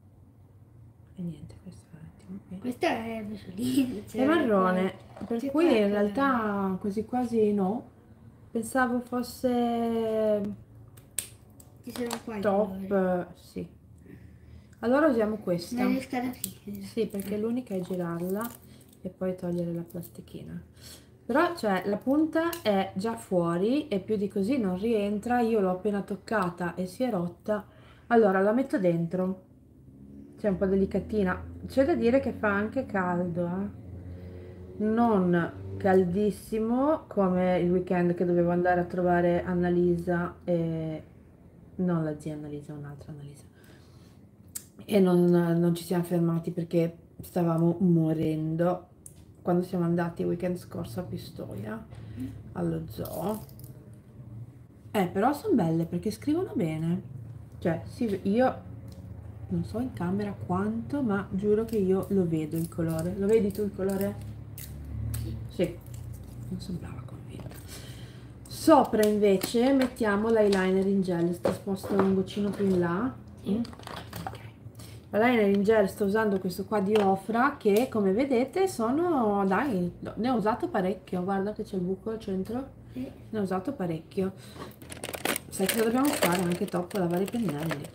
E niente, questo è un attimo qui. Questo è Mussolini. È marrone, per c'è cui in qualche- realtà quasi quasi no. Pensavo fosse Ci sono qua i top, colori. sì. Allora usiamo questa. Non riesco ad aprire. Sì, perché l'unica è girarla e poi togliere la plastichina. Però cioè la punta è già fuori e più di così non rientra. Io l'ho appena toccata e si è rotta. Allora la metto dentro. C'è un po' delicatina. C'è da dire che fa anche caldo, eh. Non caldissimo come il weekend che dovevo andare a trovare Annalisa e non la zia Annalisa, un'altra Annalisa. E non, non ci siamo fermati perché stavamo morendo quando siamo andati il weekend scorso a Pistoia allo zoo. Eh, però sono belle perché scrivono bene. Cioè, sì, io non so in camera quanto, ma giuro che io lo vedo il colore. Lo vedi tu il colore? Sì, non sembrava convinta. Sopra invece mettiamo l'eyeliner in gel. Sto sposto un goccino più in là. Mm. Ok. L'eyeliner in gel sto usando questo qua di Ofra che come vedete sono, dai, ne ho usato parecchio. Guarda che c'è il buco al centro. Sì. Ne ho usato parecchio. Sai che dobbiamo fare anche top lavare i pennelli.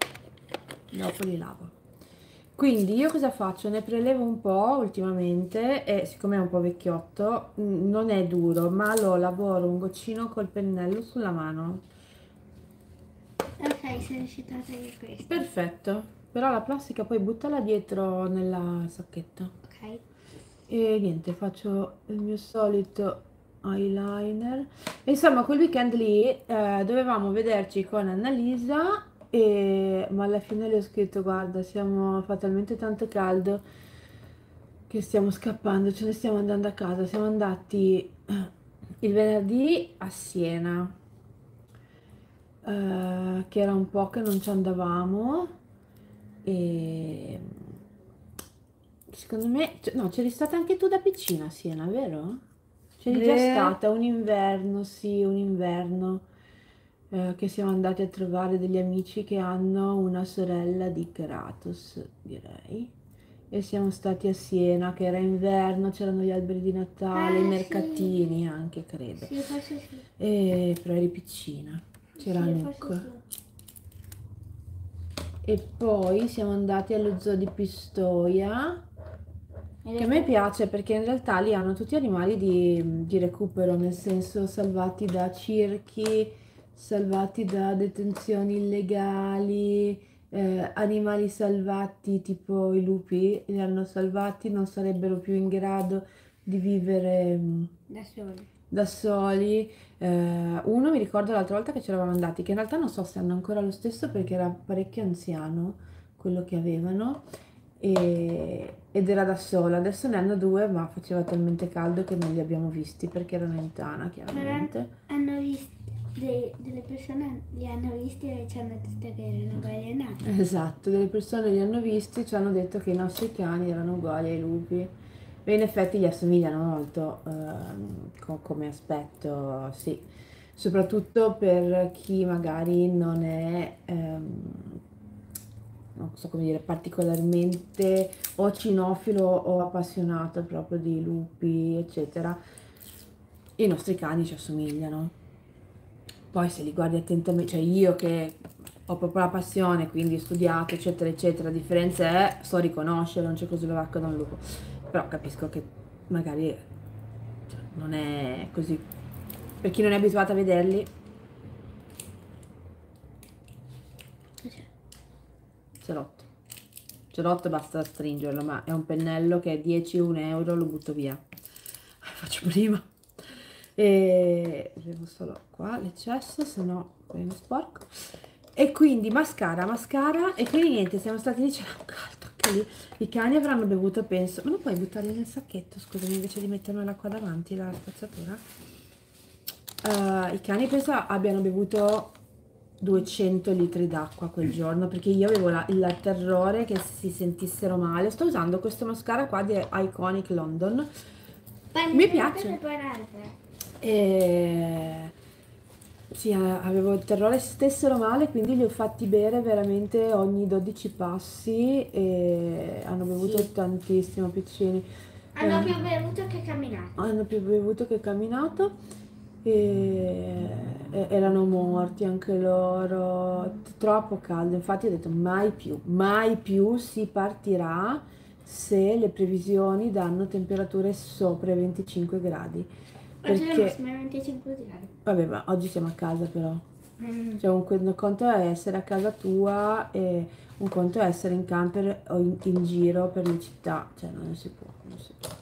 Dopo li lavo. Quindi io cosa faccio? Ne prelevo un po' ultimamente e siccome è un po' vecchiotto mh, non è duro, ma lo lavoro un goccino col pennello sulla mano. Ok, sei riuscita a togliere questo. Perfetto, però la plastica poi buttala dietro nella sacchetta. Ok. E niente, faccio il mio solito eyeliner. Insomma, quel weekend lì eh, dovevamo vederci con Annalisa, e... ma alla fine le ho scritto: guarda, siamo, fa talmente tanto caldo che stiamo scappando, ce ne stiamo andando a casa. Siamo andati eh, il venerdì a Siena, eh, che era un po' che non ci andavamo. E secondo me, cioè, no, c'eri stata anche tu da piccina a Siena, vero? C'eri già Beh. stata un inverno, sì, un inverno, eh, che siamo andati a trovare degli amici che hanno una sorella di Kratos, direi. E siamo stati a Siena, che era inverno, c'erano gli alberi di Natale, i Ah, sì. mercatini anche, credo. Sì, forse sì. E, però eri piccina, c'era Sì, Nook. forse sì. E poi siamo andati allo zoo di Pistoia, In che a me piace perché in realtà lì hanno tutti animali di, di recupero, nel senso salvati da circhi, salvati da detenzioni illegali, eh, animali salvati tipo i lupi, li hanno salvati, non sarebbero più in grado di vivere mm, da soli. da soli. Eh, uno mi ricordo l'altra volta che ci eravamo andati, che in realtà non so se hanno ancora lo stesso perché era parecchio anziano quello che avevano e- ed era da solo. Adesso ne hanno due, ma faceva talmente caldo che non li abbiamo visti perché erano in tana, Però chiaramente. hanno visto dei- delle persone li hanno visti e ci hanno detto che erano balenati. Esatto, delle persone li hanno visti, ci hanno detto che i nostri cani erano uguali ai lupi. E in effetti gli assomigliano molto ehm, co- come aspetto, sì. Soprattutto per chi magari non è, ehm, non so come dire, particolarmente o cinofilo o appassionato proprio di lupi, eccetera. I nostri cani ci assomigliano. poi se li guardi attentamente, cioè io che ho proprio la passione, quindi ho studiato, eccetera, eccetera, la differenza è, so riconoscere, non c'è così la vacca da un lupo, però capisco che magari cioè, non è così, per chi non è abituato a vederli, cerotto, cerotto basta stringerlo, ma è un pennello che è dieci, un euro, lo butto via, faccio prima. E devo solo qua l'eccesso, se no poi mi sporco. E quindi mascara, mascara, e quindi niente, siamo stati lì, c'era un caldo anche lì. I cani avranno bevuto, penso, ma non puoi buttarli nel sacchetto, scusami, invece di mettermela qua davanti la spazzatura. Uh, i cani penso abbiano bevuto duecento litri d'acqua quel giorno, perché io avevo la, il terrore che si sentissero male. Sto usando questo mascara qua di Iconic London, mi piace. E sì, avevo il terrore stessero male, quindi li ho fatti bere veramente ogni dodici passi e hanno bevuto Sì. tantissimo, piccini. Hanno Eh, più bevuto che camminato. hanno più bevuto che camminato e, e erano morti anche loro, troppo caldo. Infatti ho detto mai più, mai più si partirà se le previsioni danno temperature sopra i venticinque gradi. Oggi è Perché, massimo venticinque gradi. vabbè, ma oggi siamo a casa però. Mm. Cioè, un, un conto è essere a casa tua e un conto è essere in camper o in, in giro per le città. Cioè, non si può, non si può.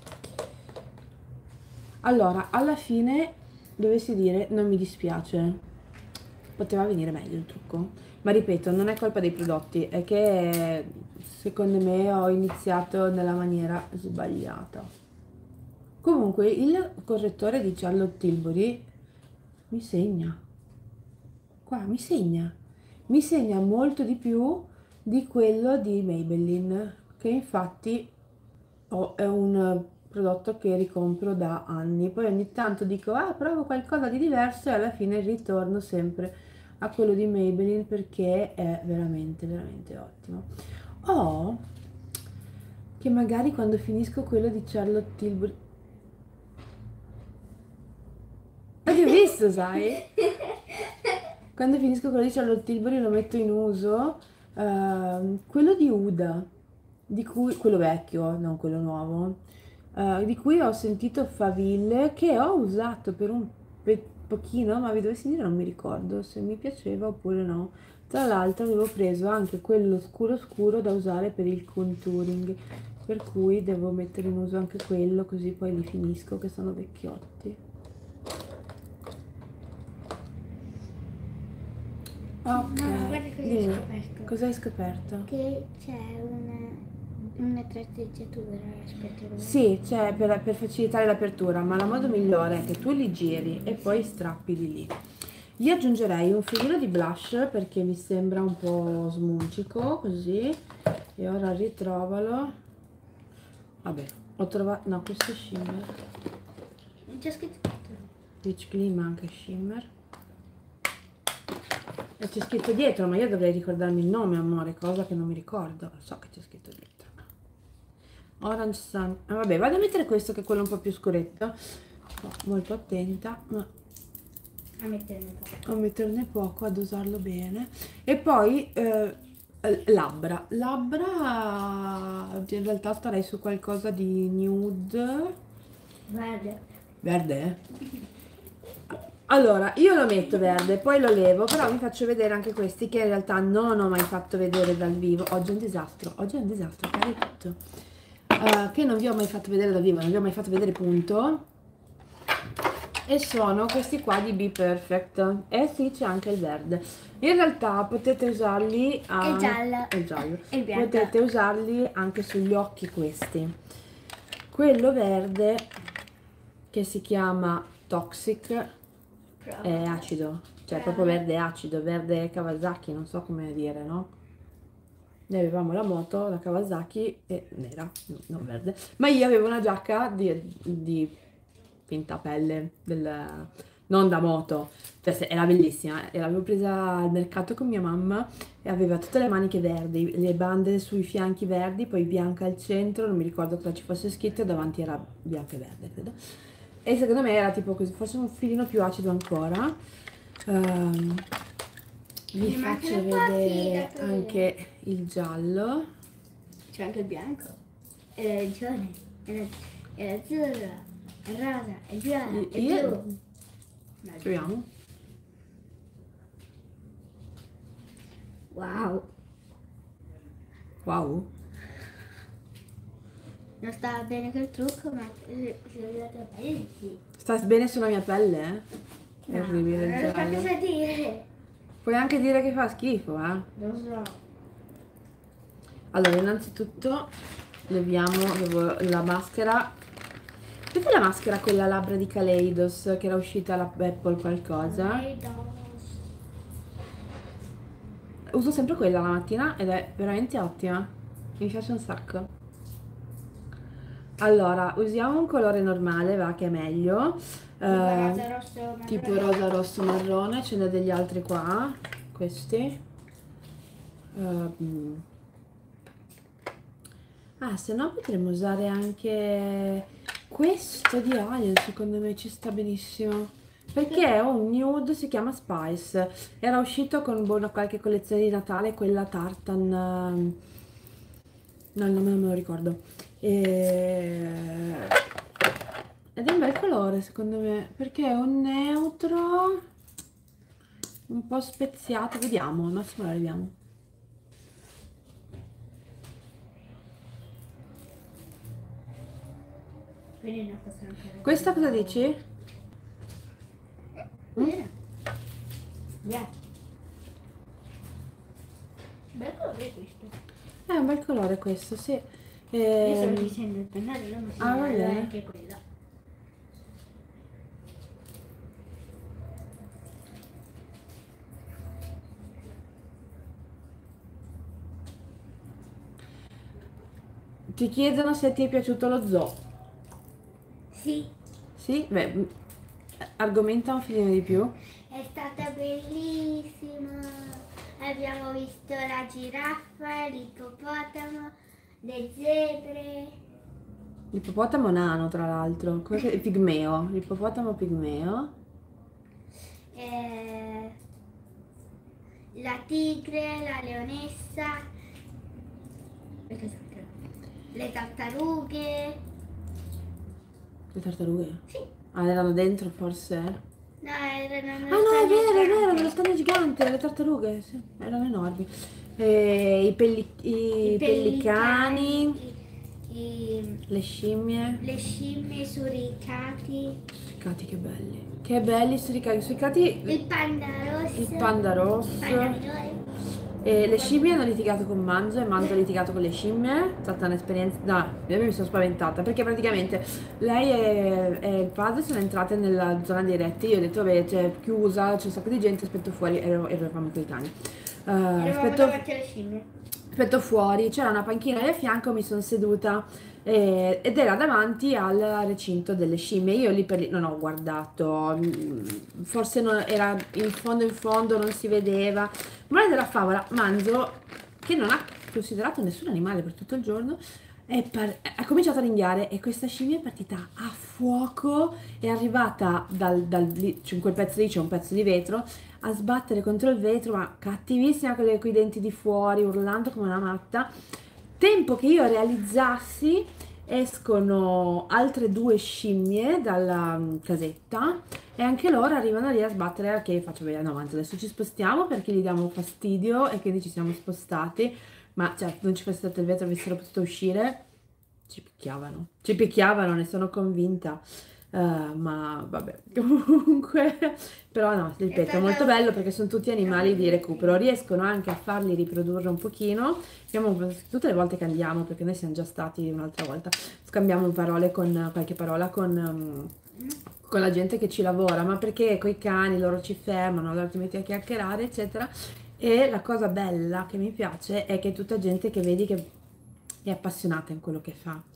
Allora, alla fine, dovessi dire, non mi dispiace. Poteva venire meglio il trucco. Ma ripeto, non è colpa dei prodotti, è che secondo me ho iniziato nella maniera sbagliata. Comunque il correttore di Charlotte Tilbury mi segna, qua mi segna, mi segna molto di più di quello di Maybelline, che infatti oh, è un prodotto che ricompro da anni. Poi ogni tanto dico, ah, provo qualcosa di diverso e alla fine ritorno sempre a quello di Maybelline perché è veramente, veramente ottimo. O che magari quando finisco quello di Charlotte Tilbury... L'hai visto, sai? Quando finisco quello di Charlotte Tilbury lo metto in uso. Ehm, quello di Uda, di cui, quello vecchio, non quello nuovo, eh, di cui ho sentito faville, che ho usato per un pe- pochino, ma vi dovessi dire non mi ricordo se mi piaceva oppure no. Tra l'altro avevo preso anche quello scuro scuro da usare per il contouring, per cui devo mettere in uso anche quello, così poi li finisco, che sono vecchiotti. Ok, No, guarda cosa dimmi, ho scoperto. cosa hai scoperto? Che c'è una, una tratteggiatura, aspetta. Sì, c'è per, per facilitare l'apertura, ma la modo migliore è che tu li giri e poi strappi di lì. Io aggiungerei un filino di blush perché mi sembra un po' smuncico, così. E ora ritrovalo. Vabbè, ho trovato... no, questo è shimmer. C'è scritto. Peach Gleam anche shimmer. E c'è scritto dietro, ma io dovrei ricordarmi il nome, amore, cosa che non mi ricordo. So che c'è scritto dietro. Orange Sun. Ah, vabbè, vado a mettere questo che è quello un po' più scuretto. Sto molto attenta, ma A metterne poco. a metterne poco, a dosarlo bene. E poi eh, labbra. Labbra, in realtà starei su qualcosa di nude. Guarda. Verde? Allora, io lo metto verde, poi lo levo, però vi faccio vedere anche questi che in realtà non ho mai fatto vedere dal vivo. Oggi è un disastro, oggi è un disastro, cari tutto. Uh, che non vi ho mai fatto vedere dal vivo, non vi ho mai fatto vedere punto. E sono questi qua di Be Perfect. E sì, c'è anche il verde. In realtà potete usarli a... È giallo. È giallo. È bianco. Potete usarli anche sugli occhi questi. Quello verde che si chiama Toxic è acido, cioè proprio verde acido, verde Kawasaki, non so come dire, no? Noi avevamo la moto, la Kawasaki, e nera, non verde, ma io avevo una giacca di, di finta pelle, del, non da moto, cioè era bellissima, e l'avevo presa al mercato con mia mamma e aveva tutte le maniche verdi, le bande sui fianchi verdi, poi bianca al centro, non mi ricordo cosa ci fosse scritto, e davanti era bianca e verde, credo. E secondo me era tipo così, forse un filino più acido ancora. Ehm, vi Mi faccio mancano pochi da vedere togliere. anche il giallo. C'è anche il bianco, e l'arancione, e la- e l'azzurro, il rosa, il viola, il Io- blu. No, Proviamo. wow, Wow. non stava bene quel trucco, ma se se vedete la pelle sì. Sta bene sulla mia pelle, eh? È No, orribile il non lo so giallo. cosa dire. Puoi anche dire che fa schifo, eh? Non so. Allora, innanzitutto leviamo devo- la maschera. Vedete la maschera, quella labbra di Kaleidos che era uscita la Apple qualcosa? Uso sempre quella la mattina ed è veramente ottima. Mi piace un sacco. Allora, usiamo un colore normale, va, che è meglio. Tipo Eh, rosa, rosso, marrone. tipo rosa, rosso, marrone. Ce n'è degli altri qua. Questi. Ehm. Ah, se no potremmo usare anche questo di Alien, secondo me ci sta benissimo. Perché è un nude, si chiama Spice. Era uscito con boh, una qualche collezione di Natale, quella Tartan. ehm, No, il nome non me lo ricordo. E... Ed è un bel colore, secondo me, perché è un neutro un po' speziato. Vediamo, al massimo lo arriviamo. Quindi non posso ancora. Questa cosa dici? Bene. Yeah. Bel colore questo. È un bel colore questo, sì. Io sto Ehm, dicendo il pennello, ma si ah, va bene. anche quella. Ti chiedono se ti è piaciuto lo zoo. Sì, Sì? Beh, m- argomenta un filino di più. è stata bellissima. Abbiamo visto la giraffa, l'ippopotamo, le zebre. L'ippopotamo nano, tra l'altro. Come si- Pigmeo. L'ippopotamo pigmeo. eh, la tigre, la leonessa, e cos'altro? Le tartarughe. Le tartarughe. Sì, Ah, erano dentro forse? no, erano Ah no, è vero, è vero, nello stagno gigante, le tartarughe, sì, erano enormi. E i, pelli- i pellicani, i, i- le scimmie. le scimmie suricati, Suricati, che belli. Che belli suricati. Suricati, il panda rosso, il panda rosso. il panda minore. E le scimmie hanno litigato con Manzo e Manzo ha litigato con le scimmie. È stata un'esperienza. No, io mi sono spaventata perché praticamente lei e, e il padre sono entrate nella zona dei retti. Io ho detto, vabbè, c'è chiusa, c'è un sacco di gente, aspetto fuori. Ero- Eravamo con i cani. Eh, Eravamo aspetto, davanti alle scimmie. aspetto fuori, c'era una panchina lì a fianco, mi sono seduta eh, ed era davanti al recinto delle scimmie. Io lì per lì non ho guardato, mm, forse non- era in fondo in fondo, non si vedeva. Morale della favola, Manzo, che non ha considerato nessun animale per tutto il giorno, è par- ha cominciato a ringhiare e questa scimmia è partita a fuoco, è arrivata dal, dal lì, c'è quel pezzo lì, c'è un pezzo di vetro, a sbattere contro il vetro, ma cattivissima con i denti di fuori, urlando come una matta. Tempo che io realizzassi, escono altre due scimmie dalla mm, casetta e anche loro arrivano lì a sbattere. Che faccio vedere, no, Manzo, adesso ci spostiamo perché gli diamo fastidio e quindi ci siamo spostati. Ma certo, non ci fosse stato il vetro, avessero potuto uscire, ci picchiavano. Ci picchiavano, ne sono convinta. Eh, ma vabbè, comunque, però no, ripeto, è molto bello perché sono tutti animali di recupero, riescono anche a farli riprodurre un pochino. Abbiamo, tutte le volte che andiamo, perché noi siamo già stati un'altra volta, scambiamo parole con, qualche parola con, um, con la gente che ci lavora, ma perché coi cani loro ci fermano, allora ti metti a chiacchierare, eccetera. E la cosa bella che mi piace è che è tutta gente che vedi che è appassionata in quello che fa.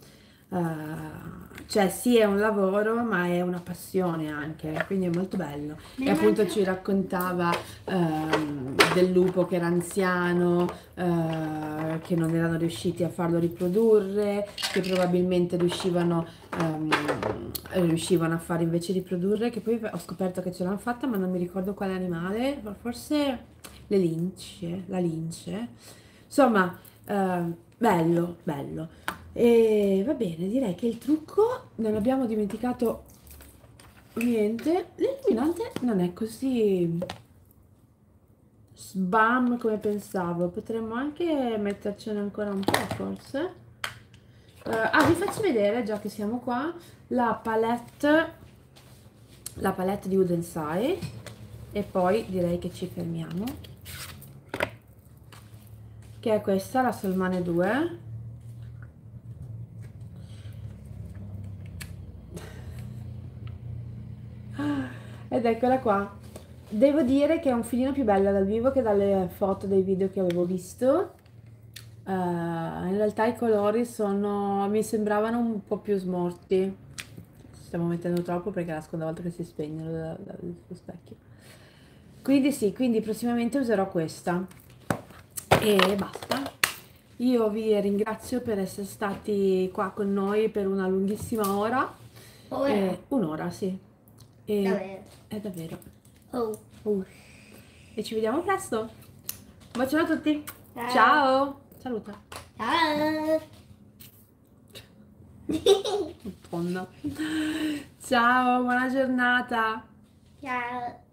eh, cioè sì è un lavoro ma è una passione anche, quindi è molto bello. Me E ne appunto manca- ci raccontava ehm, del lupo che era anziano, eh, che non erano riusciti a farlo riprodurre, che probabilmente riuscivano, ehm, riuscivano a fare invece riprodurre, che poi ho scoperto che ce l'hanno fatta ma non mi ricordo quale animale, forse le lince, la lince. Insomma, eh, bello, bello. E va bene, direi che il trucco non abbiamo dimenticato niente. L'illuminante non è così sbam come pensavo. Potremmo anche mettercene ancora un po', forse. Eh, ah, vi faccio vedere, già che siamo qua, la palette, la palette di Udensai. E poi direi che ci fermiamo. Che è questa, la Solmane due. Ed eccola qua. Devo dire che è un filino più bella dal vivo che dalle foto dei video che avevo visto. Eh, in realtà i colori sono, mi sembravano un po' più smorti. Ci stiamo mettendo troppo perché nascono una volta che si spegnono da- da- dallo specchio. Quindi sì, quindi prossimamente userò questa. E basta. Io vi ringrazio per essere stati qua con noi per una lunghissima ora. Ora. Eh, un'ora, sì. E Davvero. è davvero. Oh. Uh. E ci vediamo presto. Un bacione a tutti. Ciao. Ciao. Saluta. Ciao. Madonna. Ciao, buona giornata. Ciao.